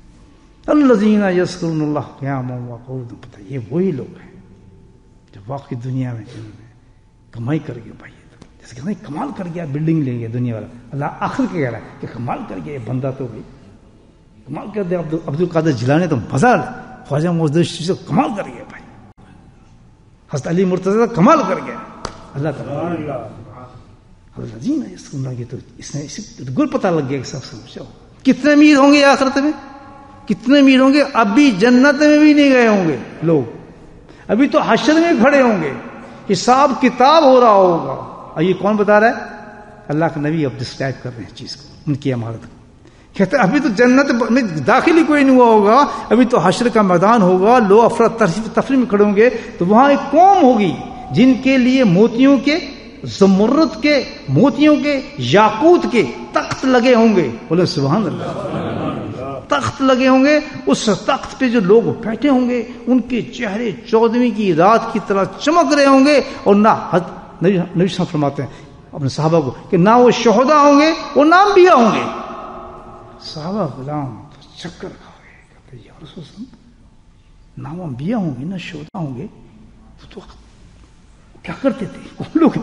الذین یذکرون اللہ قیاما وقعودا. پتہ یہ وہی لوگ ہیں جو واقعی دنیا میں جنہوں نے کمائی کر کے بھائی جیسے کہ نہیں کمال کر گیا بلڈنگ لے گیا دنیا والا. اللہ آخر کے کہہ رہا ہے کہ کمال کر گیا یہ بندہ تو بھائی کمال کر دیا. عبد القادر جیلانی تو مزہ خواجہ معین سے کمال کر گیا بھائی. حضرت علی مرتضی کمال کر گیا. اللہ تعالیٰ الذین یذکرون اللہ. یہ تو اس نے اسی گل پتہ لگ گیا کہ سب سمجھو کتنے امیر ہوں گے آخرت میں. کتنے امیر ہوں گے؟ ابھی جنت میں بھی نہیں گئے ہوں گے لوگ، ابھی تو حشر میں کھڑے ہوں گے، حساب کتاب ہو رہا ہوگا. اور یہ کون بتا رہا ہے؟ اللہ کے نبی اب ڈسکرائب کر رہے ہیں چیز کو، ان کی عمارت کو. کہتے ہیں ابھی تو جنت میں داخل ہی کوئی نہیں ہوا ہوگا، ابھی تو حشر کا میدان ہوگا، لوگ افراد تفریح میں کھڑے ہوں گے. تو وہاں ایک قوم ہوگی جن کے لیے موتیوں کے، زمرد کے، موتیوں کے، یاقوت کے تخت لگے ہوں گے. بولے سبحان اللہ. تخت لگے ہوں گے، اس تخت پہ جو لوگ بیٹھے ہوں گے ان کے چہرے چودہویں کی رات کی طرح چمک رہے ہوں گے. اور نہ نبی صلی اللہ علیہ وسلم فرماتے ہیں اپنے صحابہ کو کہ نہ وہ شہداء ہوں گے وہ نہ انبیاء ہوں گے. صحابہ غلام تو چکر کھا گئے، کہتے یا رسول اللہ نہ وہ انبیاء ہوں گے نہ شہداء ہوں گے تو کیا کرتے تھے کون لوگ؟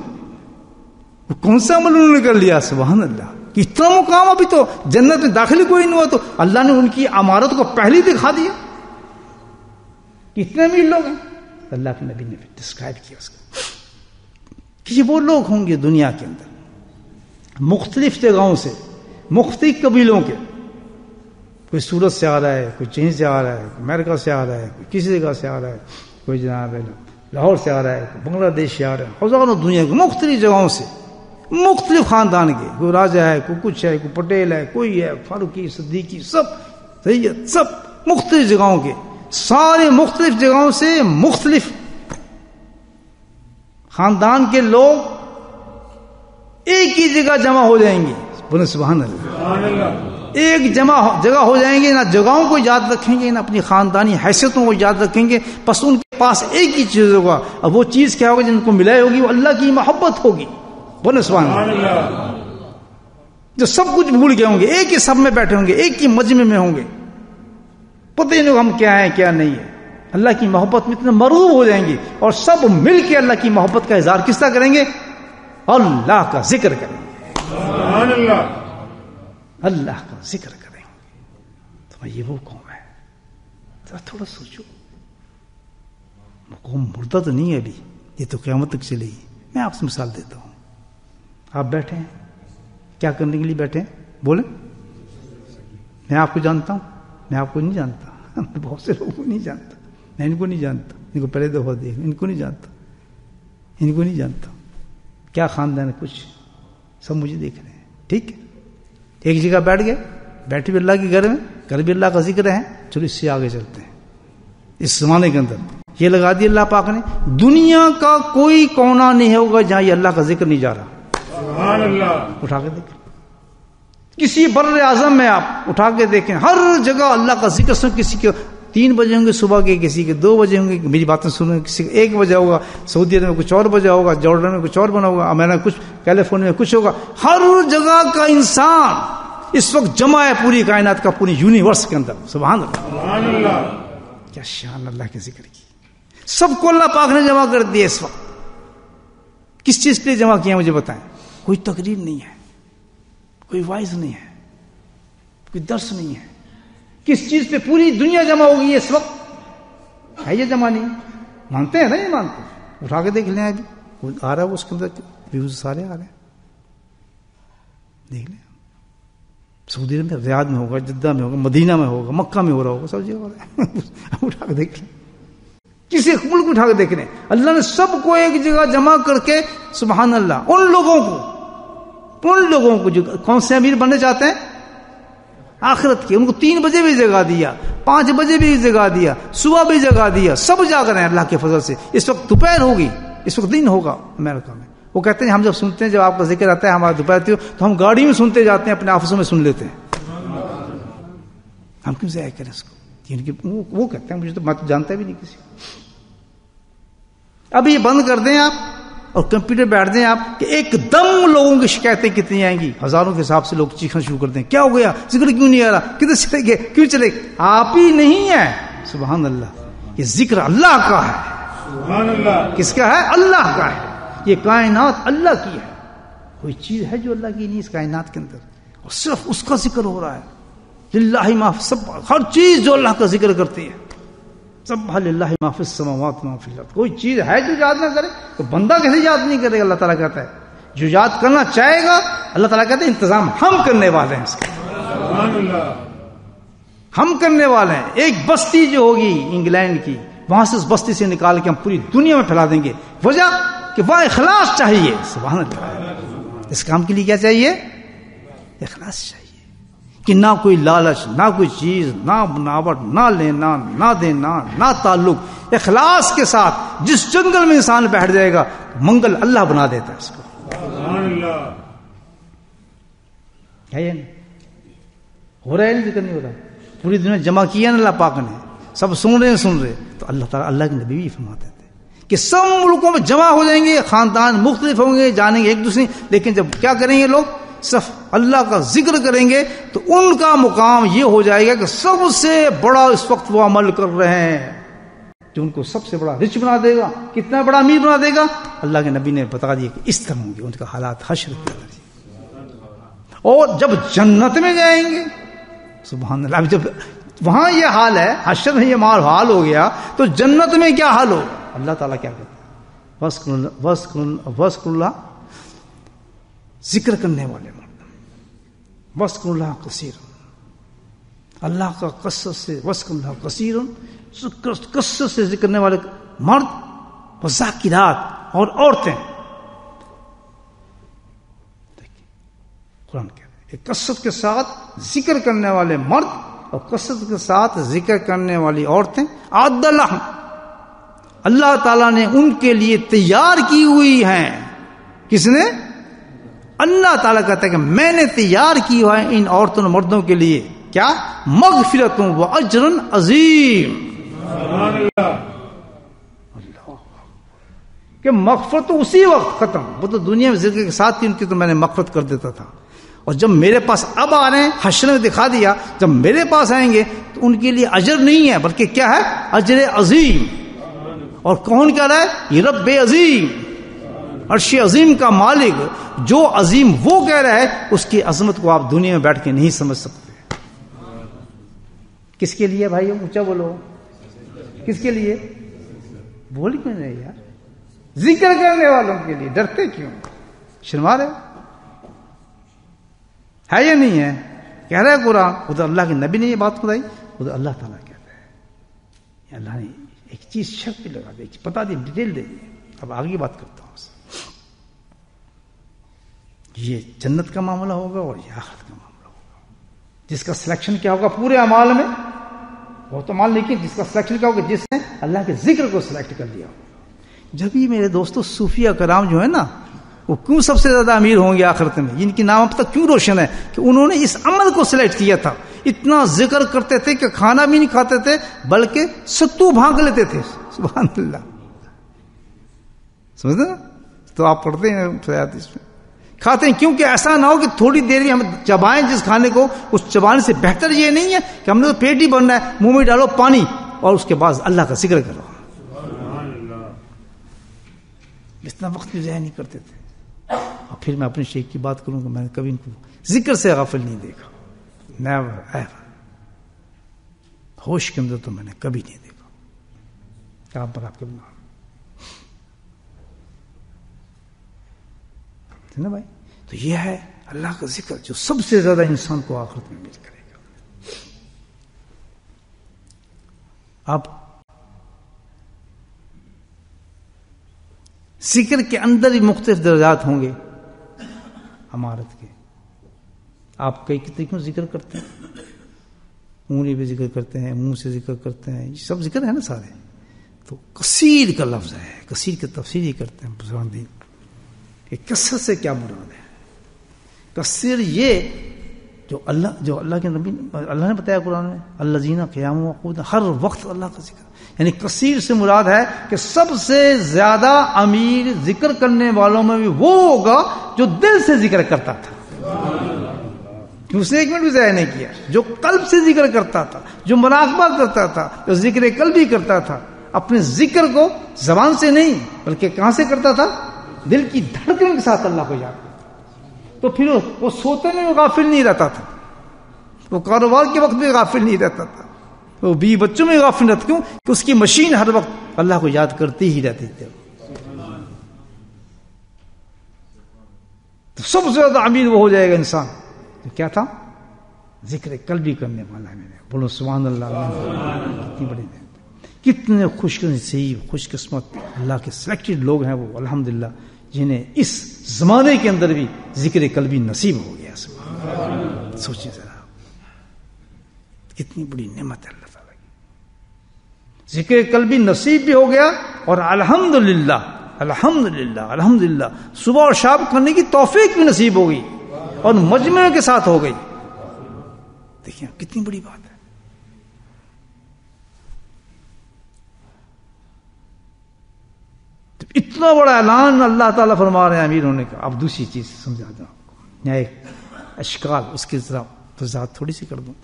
کون سا عمل انہوں نے کر لیا؟ سبحان اللہ. اتنا مقام ابھی تو جنت میں داخل کوئی نہیں ہوا تو اللہ نے ان کی عمارت کو پہلے دکھا دیا. کتنے امیر لوگ ہیں. اللہ کے نبی نے ڈسکرائب کیا اس کو کہ یہ وہ لوگ ہوں گے دنیا کے اندر مختلف جگہوں سے، مختلف قبیلوں کے. کوئی سورت سے آ رہا ہے، کوئی چین سے آ رہا ہے، کوئی امریکہ سے آ رہا ہے، کوئی کسی جگہ سے آ رہا ہے، کوئی جناب لاہور سے آ رہا ہے، کوئی بنگلہ دیش سے آ رہا ہے. ہزاروں دنیا کے مختلف جگہوں سے، مختلف خاندان کے. کوئی راجہ ہے، کوئی کچھ ہے، کوئی پٹیل ہے، کوئی ہے فاروقی، صدیقی، سب سید، سب مختلف جگہوں کے. سارے مختلف جگہوں سے مختلف خاندان کے لوگ ایک ہی جگہ جمع ہو جائیں گے. بولے سبحان اللہ. ایک جمع جگہ ہو جائیں گے، نہ جگہوں کو یاد رکھیں گے نہ اپنی خاندانی حیثیتوں کو یاد رکھیں گے. بس ان کے پاس ایک ہی چیز ہوگا. اب وہ چیز کیا ہوگی جن کو ملائی ہوگی؟ وہ اللہ کی محبت ہوگی. بولے سبحان اللہ. جو سب کچھ بھول گئے ہوں گے، ایک ہی سب میں بیٹھے ہوں گے، ایک ہی مجمع میں ہوں گے، پتہ ہی نہیں ہم کیا ہیں کیا نہیں ہے. اللہ کی محبت میں اتنے مروب ہو جائیں گے اور سب مل کے اللہ کی محبت کا اظہار کس طرح کریں گے؟ اللہ کا ذکر کریں گے. سبحان اللہ. اللہ کا ذکر کریں گے. تو یہ وہ قوم ہے. ذرا تھوڑا سوچو، قوم مردہ تو نہیں ہے ابھی، یہ تو قیامت تک چلے گی. میں آپ سے مثال دیتا ہوں. آپ بیٹھے ہیں، کیا کرنے کے لیے بیٹھے ہیں؟ بولیں. میں آپ کو جانتا ہوں، میں آپ کو نہیں جانتا. میں بہت سے لوگوں کو نہیں جانتا. میں ان کو نہیں جانتا. ان کو پہلے دفعہ دیکھ، ان کو نہیں جانتا، ان کو نہیں جانتا. کیا خاندان ہے کچھ، سب مجھے دیکھ رہے ہیں. ٹھیک ہے، ایک جگہ بیٹھ گئے، بیٹھے بھی اللہ کے گھر میں، گھر بھی اللہ کا ذکر ہے. چلو اس سے آگے چلتے ہیں. اس زمانے کے اندر یہ لگا دی اللہ پاک نے، دنیا کا کوئی کونا نہیں ہوگا جہاں یہ اللہ کا ذکر نہیں جا رہا. سبحان اللہ. اٹھا کے دیکھیں، کسی بر اعظم میں آپ اٹھا کے دیکھیں، ہر جگہ اللہ کا ذکر سن. کسی کے تین بجے ہوں گے صبح کے، کسی کے دو بجے ہوں گے، میری باتیں سنیں، کسی کے ایک بجے ہوگا، سعودی عرب میں کچھ اور بجے ہوگا، جارڈن میں کچھ اور بنا ہوگا، امریکہ کچھ، کیلیفورنیا میں کچھ ہوگا. ہر جگہ کا انسان اس وقت جمع ہے پوری کائنات کا، پوری یونیورس کے اندر. سبحان اللہ، کیا شان اللہ کے ذکر کی. سب کو اللہ پاک نے جمع کر دیا اس وقت. کس چیز کے لیے جمع کیا مجھے بتائیں؟ کوئی تقریر نہیں ہے، کوئی وائز نہیں ہے، کوئی درس نہیں ہے. کس چیز پہ پوری دنیا جمع ہوگی ہے اس وقت؟ ہے یہ جمع نہیں؟ مانتے ہیں نا؟ یہ مانتے ہیں. اٹھا کے دیکھ لیں، ابھی آ رہا ہے اس کے اندر ویوز سارے آ رہے ہیں، دیکھ لیں. سعودی عرب میں، ریاض میں ہوگا، جدہ میں ہوگا، مدینہ میں ہوگا، مکہ میں ہو رہا ہوگا، سب جگہ ہو رہا ہے. اٹھا کے دیکھ لیں، کسی ملک اٹھا کے دیکھ لیں. اللہ نے سب کو ایک جگہ جمع کر کے، سبحان اللہ، ان لوگوں کو ان لوگوں کو جو کون سے امیر بننے چاہتے ہیں آخرت کے، ان کو تین بجے بھی جگہ دیا، پانچ بجے بھی جگہ دیا، صبح بھی جگہ دیا، سب جاگ رہے ہیں اللہ کے فضل سے. اس وقت دوپہر ہوگی، اس وقت دن ہوگا امریکہ میں. وہ کہتے ہیں ہم جب سنتے ہیں، جب آپ کا ذکر آتا ہے ہمارا دوپہر تھی تو ہم گاڑی میں سنتے جاتے ہیں، اپنے آفسوں میں سن لیتے ہیں. ہم کیوں ضائع کریں اس کو؟ وہ کہتے ہیں مجھے تو، میں تو جانتا بھی نہیں کسی. اب یہ بند کر دیں آپ اور کمپیوٹر بیٹھ دیں آپ کہ ایک دم لوگوں کی شکایتیں کتنی آئیں گی، ہزاروں کے حساب سے لوگ چیخنا شروع کر دیں. کیا ہو گیا؟ ذکر کیوں نہیں آ رہا؟ کدھر چلے گئے؟ کیوں چلے گئے؟ آپ ہی نہیں ہے. سبحان اللہ، یہ ذکر اللہ کا ہے. سبحان اللہ، کس کا ہے؟ اللہ کا ہے. یہ کائنات اللہ کی ہے. کوئی چیز ہے جو اللہ کی نہیں اس کائنات کے اندر، اور صرف اس کا ذکر ہو رہا ہے. للہ ما فی، سب ہر چیز جو اللہ کا ذکر کرتی ہے، سب للہ ما فی السماوات ما فی الارض. کوئی چیز ہے جو یاد نہ کرے تو بندہ کیسے یاد نہیں کرے گا؟ اللہ تعالیٰ کہتا ہے جو یاد کرنا چاہے گا، اللہ تعالیٰ کہتے ہیں انتظام ہم کرنے والے ہیں اس کا. ہم کرنے والے ہیں. ایک بستی جو ہوگی انگلینڈ کی، وہاں سے اس بستی سے نکال کے ہم پوری دنیا میں پھیلا دیں گے. وجہ کہ وہاں اخلاص چاہیے. سبحان اللہ، اس کام کے لیے کیا چاہیے؟ اخلاص چاہیے، کہ نہ کوئی لالچ، نہ کوئی چیز، نہ بناوٹ، نہ لینا، نہ دینا، نہ تعلق. اخلاص کے ساتھ جس جنگل میں انسان بیٹھ جائے گا، منگل اللہ بنا دیتا ہے اس کو. ہے یہ نہیں ہو رہا ہے؟ نہیں ذکر نہیں ہو رہا. پوری دنیا جمع کیا نا اللہ پاک نے، سب سن رہے ہیں سن رہے. تو اللہ تعالیٰ، اللہ کے نبی بھی فرماتے تھے کہ سب ملکوں میں جمع ہو جائیں گے، خاندان مختلف ہوں گے، جانیں گے ایک دوسرے، لیکن جب کیا کریں گے لوگ؟ صرف اللہ کا ذکر کریں گے تو ان کا مقام یہ ہو جائے گا کہ سب سے بڑا اس وقت وہ عمل کر رہے ہیں جو ان کو سب سے بڑا رچ بنا دے گا. کتنا بڑا امیر بنا دے گا؟ اللہ کے نبی نے بتا دیا کہ اس طرح ہوں گے ان کا حالات حشر کے اندر. اور جب جنت میں جائیں گے، سبحان اللہ، جب وہاں یہ حال ہے، حشر میں یہ مال حال ہو گیا، تو جنت میں کیا حال ہو؟ اللہ تعالیٰ کیا کہتا ہے؟ وذکر اللہ وذکر اللہ، ذکر کرنے والے مرد، وذکر اللہ کثیر، اللہ کا کثرت سے، وذکر اللہ کثیر، کثرت سے ذکر کرنے والے مرد، وذاکرات، اور عورتیں. قرآن کہہ رہے ہیں کثرت کے ساتھ ذکر کرنے والے مرد اور کثرت کے ساتھ ذکر کرنے والی عورتیں، اعد لہم، اللہ تعالیٰ نے ان کے لیے تیار کی ہوئی ہیں. کس نے؟ اللہ تعالیٰ کہتا ہے کہ میں نے تیار کی ہوا ہے ان عورتوں اور مردوں کے لیے کیا؟ مغفرتوں و اجر عظیم. کہ مغفرت تو اسی وقت ختم، وہ تو دنیا میں ذکر کے ساتھ ہی ان کی تو میں نے مغفرت کر دیتا تھا، اور جب میرے پاس اب آ رہے ہیں، حشر میں دکھا دیا، جب میرے پاس آئیں گے تو ان کے لیے اجر نہیں ہے بلکہ کیا ہے؟ اجر عظیم. اور کون کہہ رہا ہے؟ یہ رب عظیم، عرش عظیم کا مالک، جو عظیم وہ کہہ رہا ہے، اس کی عظمت کو آپ دنیا میں بیٹھ کے نہیں سمجھ سکتے. کس کے لیے بھائی؟ اونچا بولو، کس کے لیے؟ بول کیوں نہیں یار؟ ذکر کرنے والوں کے لیے. ڈرتے کیوں؟ شرما رہے ہے یا نہیں ہے؟ کہہ رہا ہے قرآن، ادھر اللہ کے نبی نے یہ بات بتائی، ادھر اللہ تعالیٰ کہتا ہے. اللہ نے ایک چیز شرط پہ لگا دی، بتا دی، ڈیٹیل دے دی. اب آگے بات کرتا ہوں. یہ جنت کا معاملہ ہوگا اور یہ آخرت کا معاملہ ہوگا. جس کا سلیکشن کیا ہوگا پورے اعمال میں، وہ تو مال، لیکن جس کا سلیکشن کیا ہوگا؟ جس نے اللہ کے ذکر کو سلیکٹ کر لیا. جب یہ میرے دوستوں صوفیہ کرام جو ہے نا، وہ کیوں سب سے زیادہ امیر ہوں گے آخرت میں؟ ان کی نام پتہ کیوں روشن ہے کہ انہوں نے اس عمل کو سلیکٹ کیا تھا. اتنا ذکر کرتے تھے کہ کھانا بھی نہیں کھاتے تھے بلکہ ستو بھانک لیتے تھے. سبحان اللہ. سمجھتے نا؟ تو آپ پڑھتے ہیں حدیث میں کھاتے ہیں کیونکہ ایسا نہ ہو کہ تھوڑی دیر میں ہم چبائیں جس کھانے کو, اس چبانے سے بہتر یہ نہیں ہے کہ ہم نے تو پیٹ ہی بھرنا ہے, منہ میں ڈالو پانی اور اس کے بعد اللہ کا ذکر کرو. اتنا وقت بھی ضائع نہیں کرتے تھے. اور پھر میں اپنے شیخ کی بات کروں گا, میں نے کبھی ان کو ذکر سے غافل نہیں دیکھا, نیور ایور. ہوش کے اندر تو میں نے کبھی نہیں دیکھا. کہاں پر آپ کے بنا نا بھائی. تو یہ ہے اللہ کا ذکر جو سب سے زیادہ انسان کو آخرت میں مل کرے گا. اب ذکر کے اندر ہی مختلف درجات ہوں گے امارت کے. آپ کئی طریقوں سے ذکر کرتے ہیں, انگلی پہ ذکر کرتے ہیں, منہ سے ذکر کرتے ہیں, یہ سب ذکر ہے نا سارے. تو کثیر کا لفظ ہے, کثیر کی تفسیر ہی کرتے ہیں بزرگان دین کہ کثرت سے کیا مراد ہے. کثیر یہ جو اللہ جو اللہ کے نبی اللہ نے بتایا قرآن میں, الذین قیام و قعود, ہر وقت اللہ کا ذکر. یعنی کثیر سے مراد ہے کہ سب سے زیادہ امیر ذکر کرنے والوں میں بھی وہ ہوگا جو دل سے ذکر کرتا تھا, اس نے ایک منٹ بھی ضائع نہیں کیا, جو قلب سے ذکر کرتا تھا, جو مراقبہ کرتا تھا, جو ذکر قلبی کرتا تھا. اپنے ذکر کو زبان سے نہیں بلکہ کہاں سے کرتا تھا؟ دل کی دھڑکن کے ساتھ اللہ کو یاد. تو پھر وہ سوتے میں غافل نہیں رہتا تھا, وہ کاروبار کے وقت بھی غافل نہیں رہتا تھا, وہ بیوی بچوں میں غافل رہتا. کیوں کہ اس کی مشین ہر وقت اللہ کو یاد کرتی ہی رہتی تھی. تو سب سے زیادہ امیر وہ ہو جائے گا انسان تو کیا تھا؟ ذکر قلبی کرنے والا ہے. میرے بولو سبحان اللہ. کتنی بڑی ہے, کتنے خوش نصیب خوش قسمت اللہ کے سلیکٹڈ لوگ ہیں وہ الحمدللہ, جنہیں اس زمانے کے اندر بھی ذکر قلبی نصیب ہو گیا. سوچیے ذرا کتنی بڑی نعمت ہے اللہ تعالیٰ کی. ذکر قلبی نصیب بھی ہو گیا اور الحمدللہ الحمدللہ الحمدللہ صبح اور شام کرنے کی توفیق بھی نصیب ہو گئی اور مجمع کے ساتھ ہو گئی. دیکھیں کتنی بڑی بات ہے. اتنا بڑا اعلان اللہ تعالیٰ فرما رہے ہیں امیر ہونے کا. اب دوسری چیز سمجھا دوں آپ کو, میں ایک اشکال اس کی ذرا وضاحت تھوڑی سی کر دوں.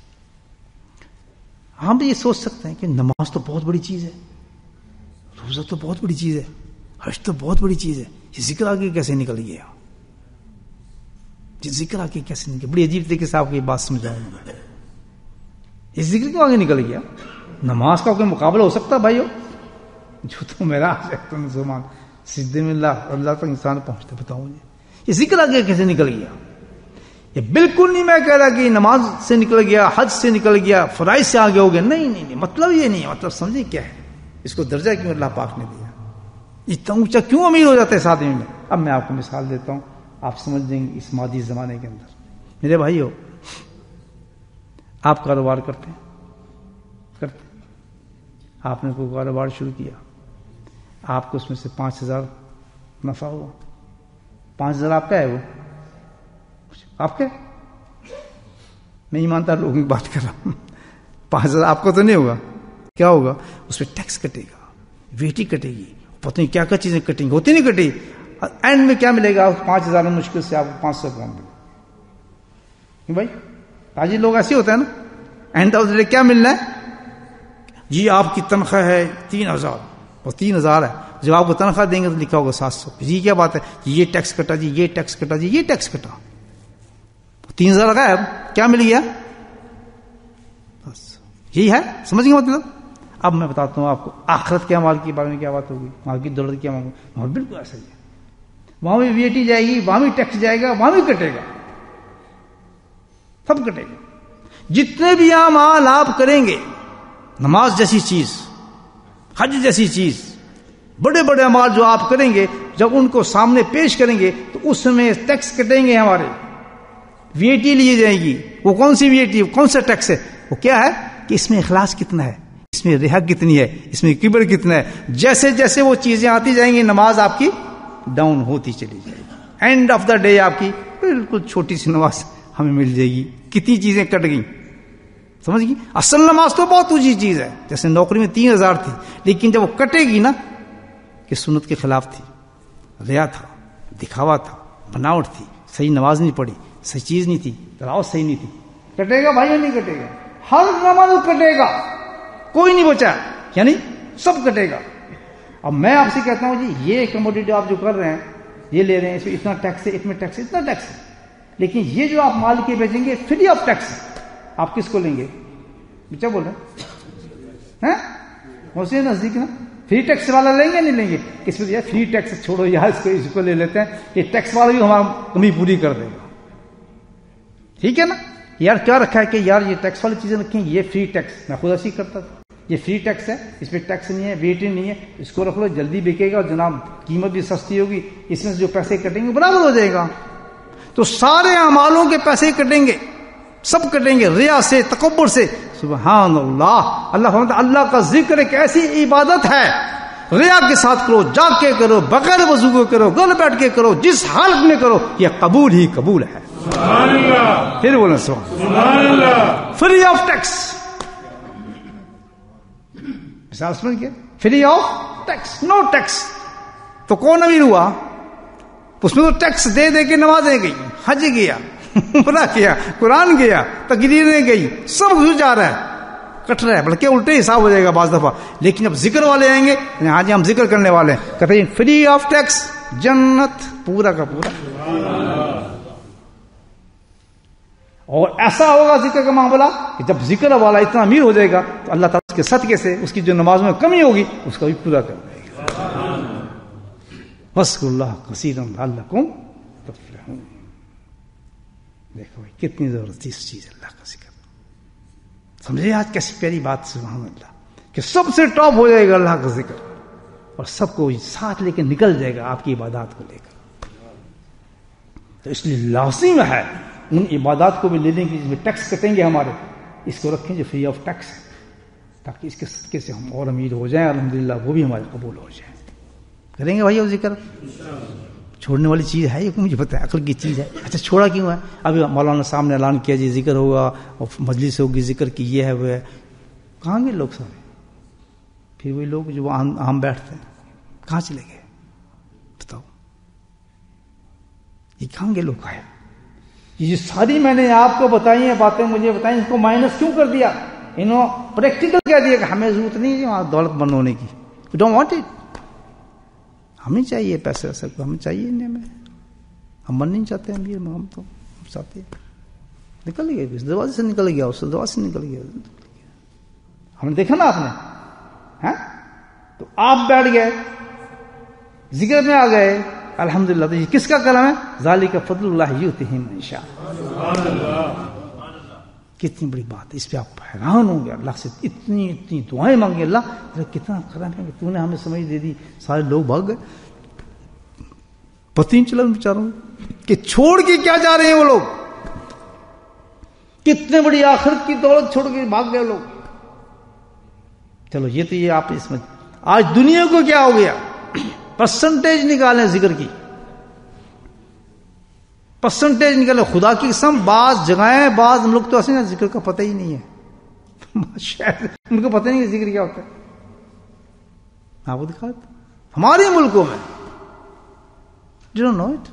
ہم بھی یہ سوچ سکتے ہیں کہ نماز تو بہت بڑی چیز ہے, روزہ تو بہت بڑی چیز ہے, حج تو بہت بڑی چیز ہے, یہ ذکر آگے کیسے نکل گیا؟ یہ ذکر آگے کیسے نکل؟ بڑی عجیب طریقے سے آپ کو یہ بات سمجھاؤں گا. یہ ذکر کیوں آگے نکل گیا؟ نماز کا کوئی مقابلہ ہو سکتا ہے بھائیو؟ جو تو میرا مسلمان سجدے میں اللہ اللہ تک انسان پہنچتا, بتاؤ مجھے یہ ذکر آگے کیسے نکل گیا؟ یہ بالکل نہیں میں کہہ رہا کہ نماز سے نکل گیا, حج سے نکل گیا, فرائض سے آگے ہو گیا. نہیں نہیں نہیں, مطلب یہ نہیں ہے. مطلب سمجھیں کیا ہے, اس کو درجہ کیوں اللہ پاک نے دیا, اتنا اونچا کیوں امیر ہو جاتا ہے اس آدمی میں؟ اب میں آپ کو مثال دیتا ہوں, آپ سمجھ جائیں گے. اس مادی زمانے کے اندر میرے بھائیو, آپ کاروبار کرتے ہیں کرتے آپ نے کوئی کاروبار شروع کیا, آپ کو اس میں سے پانچ ہزار نفع ہوا. پانچ ہزار آپ کا ہے, وہ آپ کا, میں ایماندار لوگوں کی بات کر رہا ہوں. پانچ ہزار آپ کو تو نہیں ہوگا. کیا ہوگا اس پہ؟ ٹیکس کٹے گا, ویٹی کٹے گی, پتہ نہیں کیا کیا چیزیں کٹیں گی, ہوتی نہیں کٹی. اینڈ میں کیا ملے گا؟ پانچ ہزار میں مشکل سے آپ کو پانچ سو پاؤنڈ ملے. بھائی تاجر لوگ ایسے ہوتا ہے نا, اینڈ آف ڈے کیا ملنا ہے؟ جی آپ کی تنخواہ ہے تین ہزار, اور تین ہزار ہے. جب آپ کو تنخواہ دیں گے تو لکھا ہوگا سات سو. جی کیا بات ہے, یہ ٹیکس کٹا, جی یہ ٹیکس کٹا, جی یہ ٹیکس کٹا, تین ہزار لگا ہے, کیا مل گیا؟ بس یہی ہے. سمجھ گئے مطلب؟ اب میں بتاتا ہوں آپ کو آخرت کے مال کے بارے میں کیا بات ہوگی, مال کی دولت کیا مانگو. وہاں بالکل ایسا ہی ہے, وہاں بھی وی ٹی جائے گی, وہاں بھی ٹیکس جائے گا, وہاں بھی کٹے گا, سب کٹے گا. جتنے بھی اعمال آپ کریں گے, نماز جیسی چیز, حج جیسی چیز, بڑے بڑے اعمال جو آپ کریں گے, جب ان کو سامنے پیش کریں گے تو اس میں ٹیکس کٹیں گے, ہمارے وی اے ٹی لیے جائے گی. وہ کون سی وی اے ٹی, کون سا ٹیکس ہے؟ وہ کیا ہے کہ اس میں اخلاص کتنا ہے, اس میں ریا کتنی ہے, اس میں کبر کتنا ہے. جیسے جیسے وہ چیزیں آتی جائیں گی, نماز آپ کی ڈاؤن ہوتی چلی جائے گی. اینڈ آف دا ڈے آپ کی بالکل چھوٹی سی نماز ہمیں مل جائے گی. کتنی چیزیں کٹ گئی, سمجھ گئی. اصل نماز تو بہت اونچی چیز ہے, جیسے نوکری میں تین ہزار تھی, لیکن جب وہ کٹے گی نا کہ سنت کے خلاف تھی, ریا تھا, دکھاوا تھا, بناوٹ تھی, صحیح نماز نہیں پڑھی, صحیح چیز نہیں تھی, تلاوت صحیح نہیں تھی, کٹے گا بھائی نہیں کٹے گا؟ ہر نماز کٹے گا, کوئی نہیں بچا, یعنی سب کٹے گا. اب میں آپ سے کہتا ہوں جی یہ کموڈیٹی آپ جو کر رہے ہیں, یہ لے رہے ہیں, اس میں اتنا ٹیکس ہے, اس میں ٹیکس ہے, اتنا ٹیکس ہے, لیکن یہ جو آپ مال کے بیچیں گے فری آف ٹیکس, آپ کس کو لیں گے؟ بچہ بول رہے ہیں اسے نزدیک نا, فری ٹیکس والا لیں گے نہیں لیں گے؟ کس میں یار فری ٹیکس چھوڑو یار, اس کو اس کو لے لیتے ہیں, یہ ٹیکس والا بھی ہمارا کمی پوری کر دے گا. ٹھیک ہے نا. یار کیا رکھا ہے کہ یار یہ ٹیکس والی چیزیں رکھیں, یہ فری ٹیکس, میں خود ایسے ہی کرتا تھا, یہ فری ٹیکس ہے, اس پہ ٹیکس نہیں ہے, ویٹ نہیں ہے, اس کو رکھ لو, جلدی بکے گا جناب, قیمت بھی سستی ہوگی, اس میں سے جو پیسے کٹیں گے برابر ہو جائے گا. تو سارے اعمالوں کے پیسے کٹیں گے, سب کٹیں گے, ریا سے, تکبر سے. سبحان اللہ, اللہ فرماتا ہے اللہ کا ذکر ایک ایسی عبادت ہے, ریا کے ساتھ کرو, جاگ کے کرو, بغیر وضو کے کرو, گل بیٹھ کے کرو, جس حالت میں کرو, یہ قبول ہی قبول ہے. سبحان اللہ. پھر بولیں سبحان اللہ. فری آف ٹیکس, مثال سمجھ گئے, free of tax, no tax. تو کون امیر ہوا؟ اس میں تو ٹیکس دے دے کے نمازیں گئی, حج گیا, عمرہ کیا, قرآن گیا, تقریریں گئی, سب کچھ جا رہا ہے, کٹ رہا ہے, بلکہ الٹے حساب ہو جائے گا بعض دفعہ. لیکن اب ذکر والے آئیں گے, ہاں جی ہم ذکر کرنے والے ہیں, کہتے ہیں فری آف ٹیکس, جنت پورا کا پورا. اور ایسا ہوگا ذکر کا معاملہ کہ جب ذکر والا اتنا امیر ہو جائے گا تو اللہ تعالیٰ اس کے صدقے سے اس کی جو نماز میں کمی ہوگی اس کا بھی پورا کر دے گا. وَاذْكُرُوا اللَّهَ كَثِيرًا لَعَلَّكُمْ تُفْلِحُونَ. دیکھو بھائی کتنی زبردست چیز ہے اللہ کا ذکر. سمجھے آج کیسی پیاری بات, سبحان اللہ, کہ سب سے ٹاپ ہو جائے گا اللہ کا ذکر, اور سب کو ساتھ لے کے نکل جائے گا آپ کی عبادات کو لے کر. تو اس لیے لازم ہے ان عبادات کو بھی لے لیں گے جس میں ٹیکس کٹیں گے ہمارے, اس کو رکھیں جو فری آف ٹیکس ہے, تاکہ اس کے صدقے سے ہم اور امیر ہو جائیں, الحمدللہ وہ بھی ہمارے قبول ہو جائیں. کریں گے بھائی وہ ذکر؟ چھوڑنے والی چیز ہے یہ, مجھے پتہ ہے عقل کی چیز ہے. اچھا چھوڑا کیوں ہے؟ ابھی مولانا صاحب نے اعلان کیا جی ذکر ہوگا اور مجلس ہوگی ذکر کی, یہ ہے وہ ہے. کہاں گئے لوگ سارے؟ پھر وہی لوگ جو وہاں ہم بیٹھتے ہیں کہاں چلے گئے بتاؤ؟ یہ کہاں گئے لوگ آئے؟ یہ ساری میں نے آپ کو بتائی ہیں باتیں, مجھے بتائیں, اس کو مائنس کیوں کر دیا؟ انہوں پریکٹیکل کہہ دیا کہ ہمیں ضرورت نہیں ہے وہاں دولت مند ہونے کی, وی ڈونٹ وانٹ اٹ. ہمیں چاہیے پیسے ویسے کو, ہمیں چاہیے انڈیا میں, ہم من نہیں چاہتے امیر میں, ہم تو چاہتے ہیں. نکل گئے اس دروازے سے, نکل گیا اس دروازے سے, نکل گیا. ہم نے دیکھا نا آپ نے, ہاں تو آپ بیٹھ گئے ذکر میں آ گئے, الحمدللہ. تو یہ کس کا کلام ہے؟ ذالک فضل اللہ یؤتیہ من یشاء. کتنی بڑی بات ہے, اس پہ آپ حیران ہوں گے. اللہ سے اتنی اتنی دعائیں مانگیں, اللہ کتنا کرم ہے کہ تو نے ہمیں سمجھ دے دی. سارے لوگ بھاگ گئے, پتہ نہیں چلا ان بیچاروں کہ چھوڑ کے کیا جا رہے ہیں وہ لوگ. کتنے بڑی آخرت کی دولت چھوڑ کے بھاگ گئے لوگ. چلو یہ تو یہ آپ اس میں, آج دنیا کو کیا ہو گیا, پرسنٹیج نکالیں ذکر کی, پرسنٹیج نکالیں. خدا کی قسم بعض جگہیں بعض ملک تو ایسے نا ذکر کا پتہ ہی نہیں ہے, شاید ان کو پتہ نہیں ہے ذکر کیا ہوتا ہے. آپ کو دکھا ہمارے ملکوں میں ڈو نٹ نو اٹ.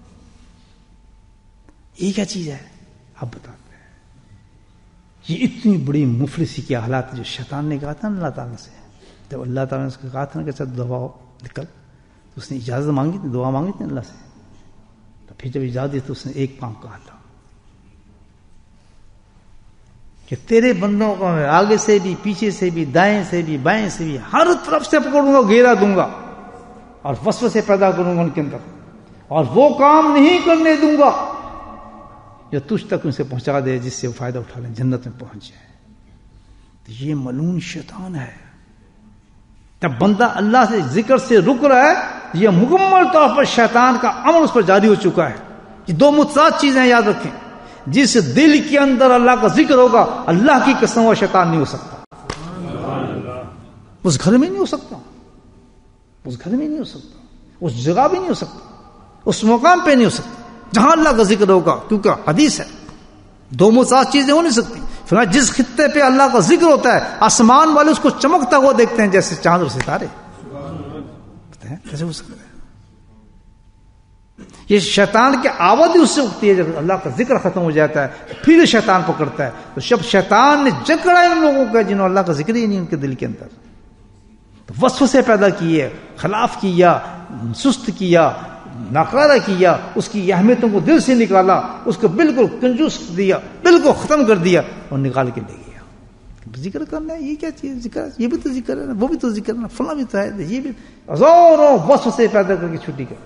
یہ کیا چیز ہے آپ بتاتے ہیں؟ یہ اتنی بڑی مفلسی کے حالات جو شیطان نے کہا تھا نا اللہ تعالیٰ سے, جب اللہ تعالیٰ نے اس کو کہا تھا نا کہ اچھا دعا نکل, تو اس نے اجازت مانگی تھی, دعا مانگی تھی اللہ سے. تو پھر جب اجازت دی تو اس نے ایک کام کہا تھا کہ تیرے بندوں کو میں آگے سے بھی, پیچھے سے بھی, دائیں سے بھی, بائیں سے بھی, ہر طرف سے پکڑوں گا, گھیرا دوں گا, اور وسوسے پیدا کروں گا ان کے اندر, اور وہ کام نہیں کرنے دوں گا جو تجھ تک ان سے پہنچا دے جس سے وہ فائدہ اٹھا لیں, جنت میں پہنچ جائے. تو یہ ملعون شیطان ہے. جب بندہ اللہ سے ذکر سے رک رہا ہے, یہ مکمل طور پر شیطان کا عمل اس پر جاری ہو چکا ہے. یہ دو متضاد چیزیں یاد رکھیں. جس دل کے اندر اللہ کا ذکر ہوگا, اللہ کی قسم وہ شیطان نہیں ہو سکتا, اس گھر میں نہیں ہو سکتا, اس گھر میں نہیں ہو سکتا. اس جگہ بھی نہیں ہو سکتا, اس مقام پہ نہیں ہو سکتا جہاں اللہ کا ذکر ہوگا, کیونکہ حدیث ہے دو متضاد چیزیں ہو نہیں سکتی. فرمایا جس خطے پہ اللہ کا ذکر ہوتا ہے آسمان والے اس کو چمکتا ہوا دیکھتے ہیں جیسے چاند اور ستارے. کیسے ہو سکتا ہے؟ یہ شیطان کی آواز اس سے اٹھتی ہے جب اللہ کا ذکر ختم ہو جاتا ہے, پھر شیطان پکڑتا ہے. تو جب شیطان نے جکڑا ان لوگوں کا جنہوں اللہ کا ذکر ہی نہیں ان کے دل کے اندر, تو وسوسے پیدا کیے, خلاف کیا, سست کیا, ناکارہ کیا, اس کی اہمیتوں کو دل سے نکالا, اس کو بالکل کنجوس دیا, بالکل ختم کر دیا اور نکال کے لے گیا. ذکر کرنا ہے, یہ کیا چیز ذکر, یہ بھی تو ذکر ہے نا, وہ بھی تو ذکر ہے نا, فلاں بھی تو ہے, یہ بھی ہزاروں وسوسے پیدا کر کے چھٹی کر.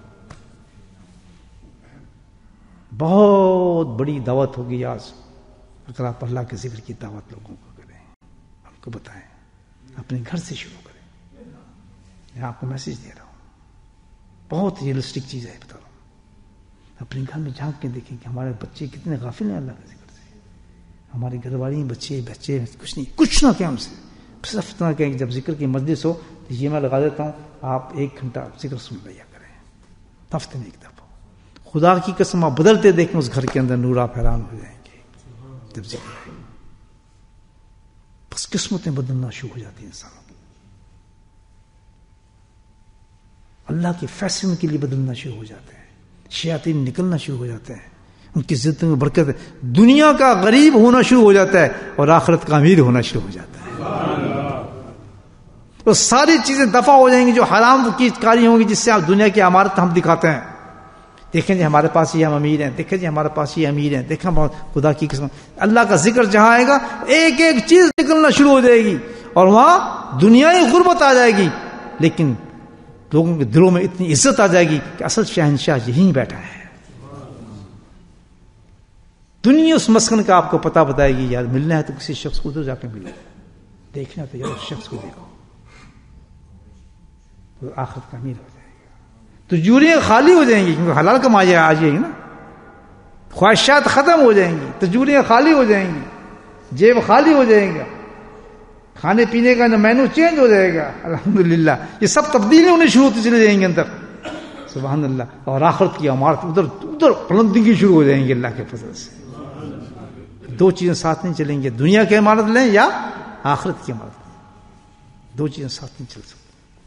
بہت بڑی دعوت ہوگی آج, اگر آپ اللہ کے ذکر کی دعوت لوگوں کو کریں, ہم کو بتائیں, اپنے گھر سے شروع کریں. میں آپ کو میسج دے رہا ہوں, بہت ریئلسٹک چیز ہے, بتا رہا ہوں. اپنے گھر میں جھانک کے دیکھیں کہ ہمارے بچے کتنے غافل ہیں اللہ کے ذکر سے. ہماری گھر والی بچے بچے کچھ نہیں, کچھ نہ کہیں ہم سے, صرف اتنا کہیں کہ جب ذکر کی مجلس ہو تو یہ میں لگا دیتا ہوں, آپ ایک گھنٹہ ذکر سن لیا کریں ہفتے میں ایک دفعہ. خدا کی قسم آپ بدلتے دیکھیں اس گھر کے اندر نور, آپ حیران ہو جائیں گے جب ذکر ہے. بس قسمتیں بدلنا شروع ہو جاتی ہیں انسانوں کی, اللہ کے فیصلے کے لیے بدلنا شروع ہو جاتے ہیں, شیاطین نکلنا شروع ہو جاتے ہیں, ان کی زندگی میں برکت ہے, دنیا کا غریب ہونا شروع ہو جاتا ہے اور آخرت کا امیر ہونا شروع ہو جاتا ہے. تو ساری چیزیں دفع ہو جائیں گی جو حرام کی کاری ہوں گی, جس سے آپ دنیا کی عمارت ہم دکھاتے ہیں. دیکھیں جی ہمارے پاس یہ ہم امیر ہیں, دیکھیں جی ہمارے پاس یہ امیر ہیں, دیکھیں خدا کی قسم اللہ کا ذکر جہاں آئے گا ایک ایک چیز نکلنا شروع ہو جائے گی اور وہاں دنیائی غربت آ جائے گی, لیکن لوگوں کے دلوں میں اتنی عزت آ جائے گی کہ اصل شہنشاہ یہیں بیٹھا ہے. دنیا اس مسکن کا آپ کو پتہ بتائے گی, یار ملنا ہے تو کسی شخص کو ادھر جا کے ملو, دیکھنا تو یار اس شخص کو دیکھو, تو آخرت کا امیر ہو جائے گا. تو جوریاں خالی ہو جائیں گی کیونکہ حلال کمائی آ جائے گی نا, خواہشات ختم ہو جائیں گی, تجوریاں خالی ہو جائیں گی, جیب خالی ہو جائیں گا, کھانے پینے کا مینو چینج ہو جائے گا. الحمدللہ یہ سب تبدیلی ہونے شروع ہوتی چلے جائیں گے اندر, سبحان اللہ. اور آخرت کی عمارت ادھر ادھر بلندگی شروع ہو جائیں گی اللہ کے فضل سے. دو چیزیں ساتھ نہیں چلیں گے, دنیا کی عمارت لیں یا آخرت کی عمارت لیں, دو چیزیں ساتھ نہیں چل سکتی.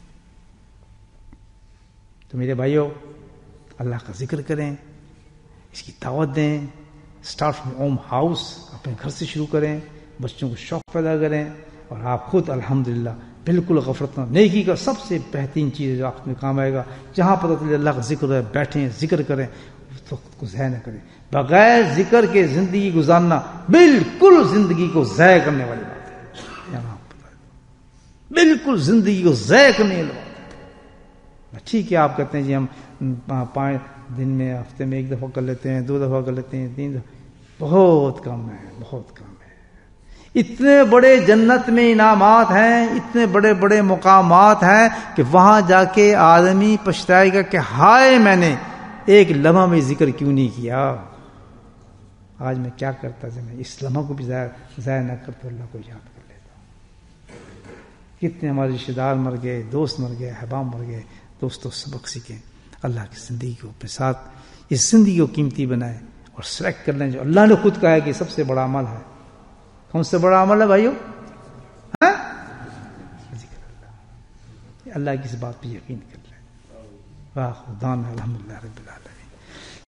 تو میرے بھائیوں, اللہ کا ذکر کریں, اس کی دعوت دیں. اسٹارٹ فرام ہوم ہاؤس, اپنے گھر سے شروع کریں, بچوں کو شوق پیدا کریں, اور آپ خود الحمدللہ بالکل غفلت نہ. نیکی کا سب سے بہترین چیز جو آپ میں کام آئے گا, جہاں پتہ چلے اللہ کا ذکر ہے, بیٹھیں ذکر کریں, اس وقت کو ضائع نہ کریں. بغیر ذکر کے زندگی گزارنا بالکل زندگی کو ضائع کرنے والی بات ہے. بالکل زندگی کو ضائع کرنے والی بات ہے. ٹھیک ہے آپ کہتے ہیں جی ہم پانچ دن میں ہفتے میں ایک دفعہ کر لیتے ہیں, دو دفعہ کر لیتے ہیں, تین دفعہ, بہت کم ہے, بہت کم ہے. اتنے بڑے جنت میں انعامات ہیں, اتنے بڑے بڑے مقامات ہیں کہ وہاں جا کے آدمی پچھتائے گا کہ ہائے میں نے ایک لمحہ میں ذکر کیوں نہیں کیا, آج میں کیا کرتا جب میں اس لمحہ کو بھی ضائع نہ کرتا, اللہ کو یاد کر لیتا. کتنے ہمارے رشتے دار مر گئے, دوست مر گئے, احباب مر گئے. دوستوں سبق سیکھیں, اللہ کی زندگی کو اپنے ساتھ اس زندگی کو قیمتی بنائیں اور سلیکٹ کر لیں جو اللہ نے خود کہا ہے کہ سب سے بڑا عمل ہے. کون سے بڑا عمل ہے بھائیو؟ ہاں, ذکر اللہ. اللہ کی اس بات پہ یقین کر لیں. واہ خدا الحمدللہ رب العالمین.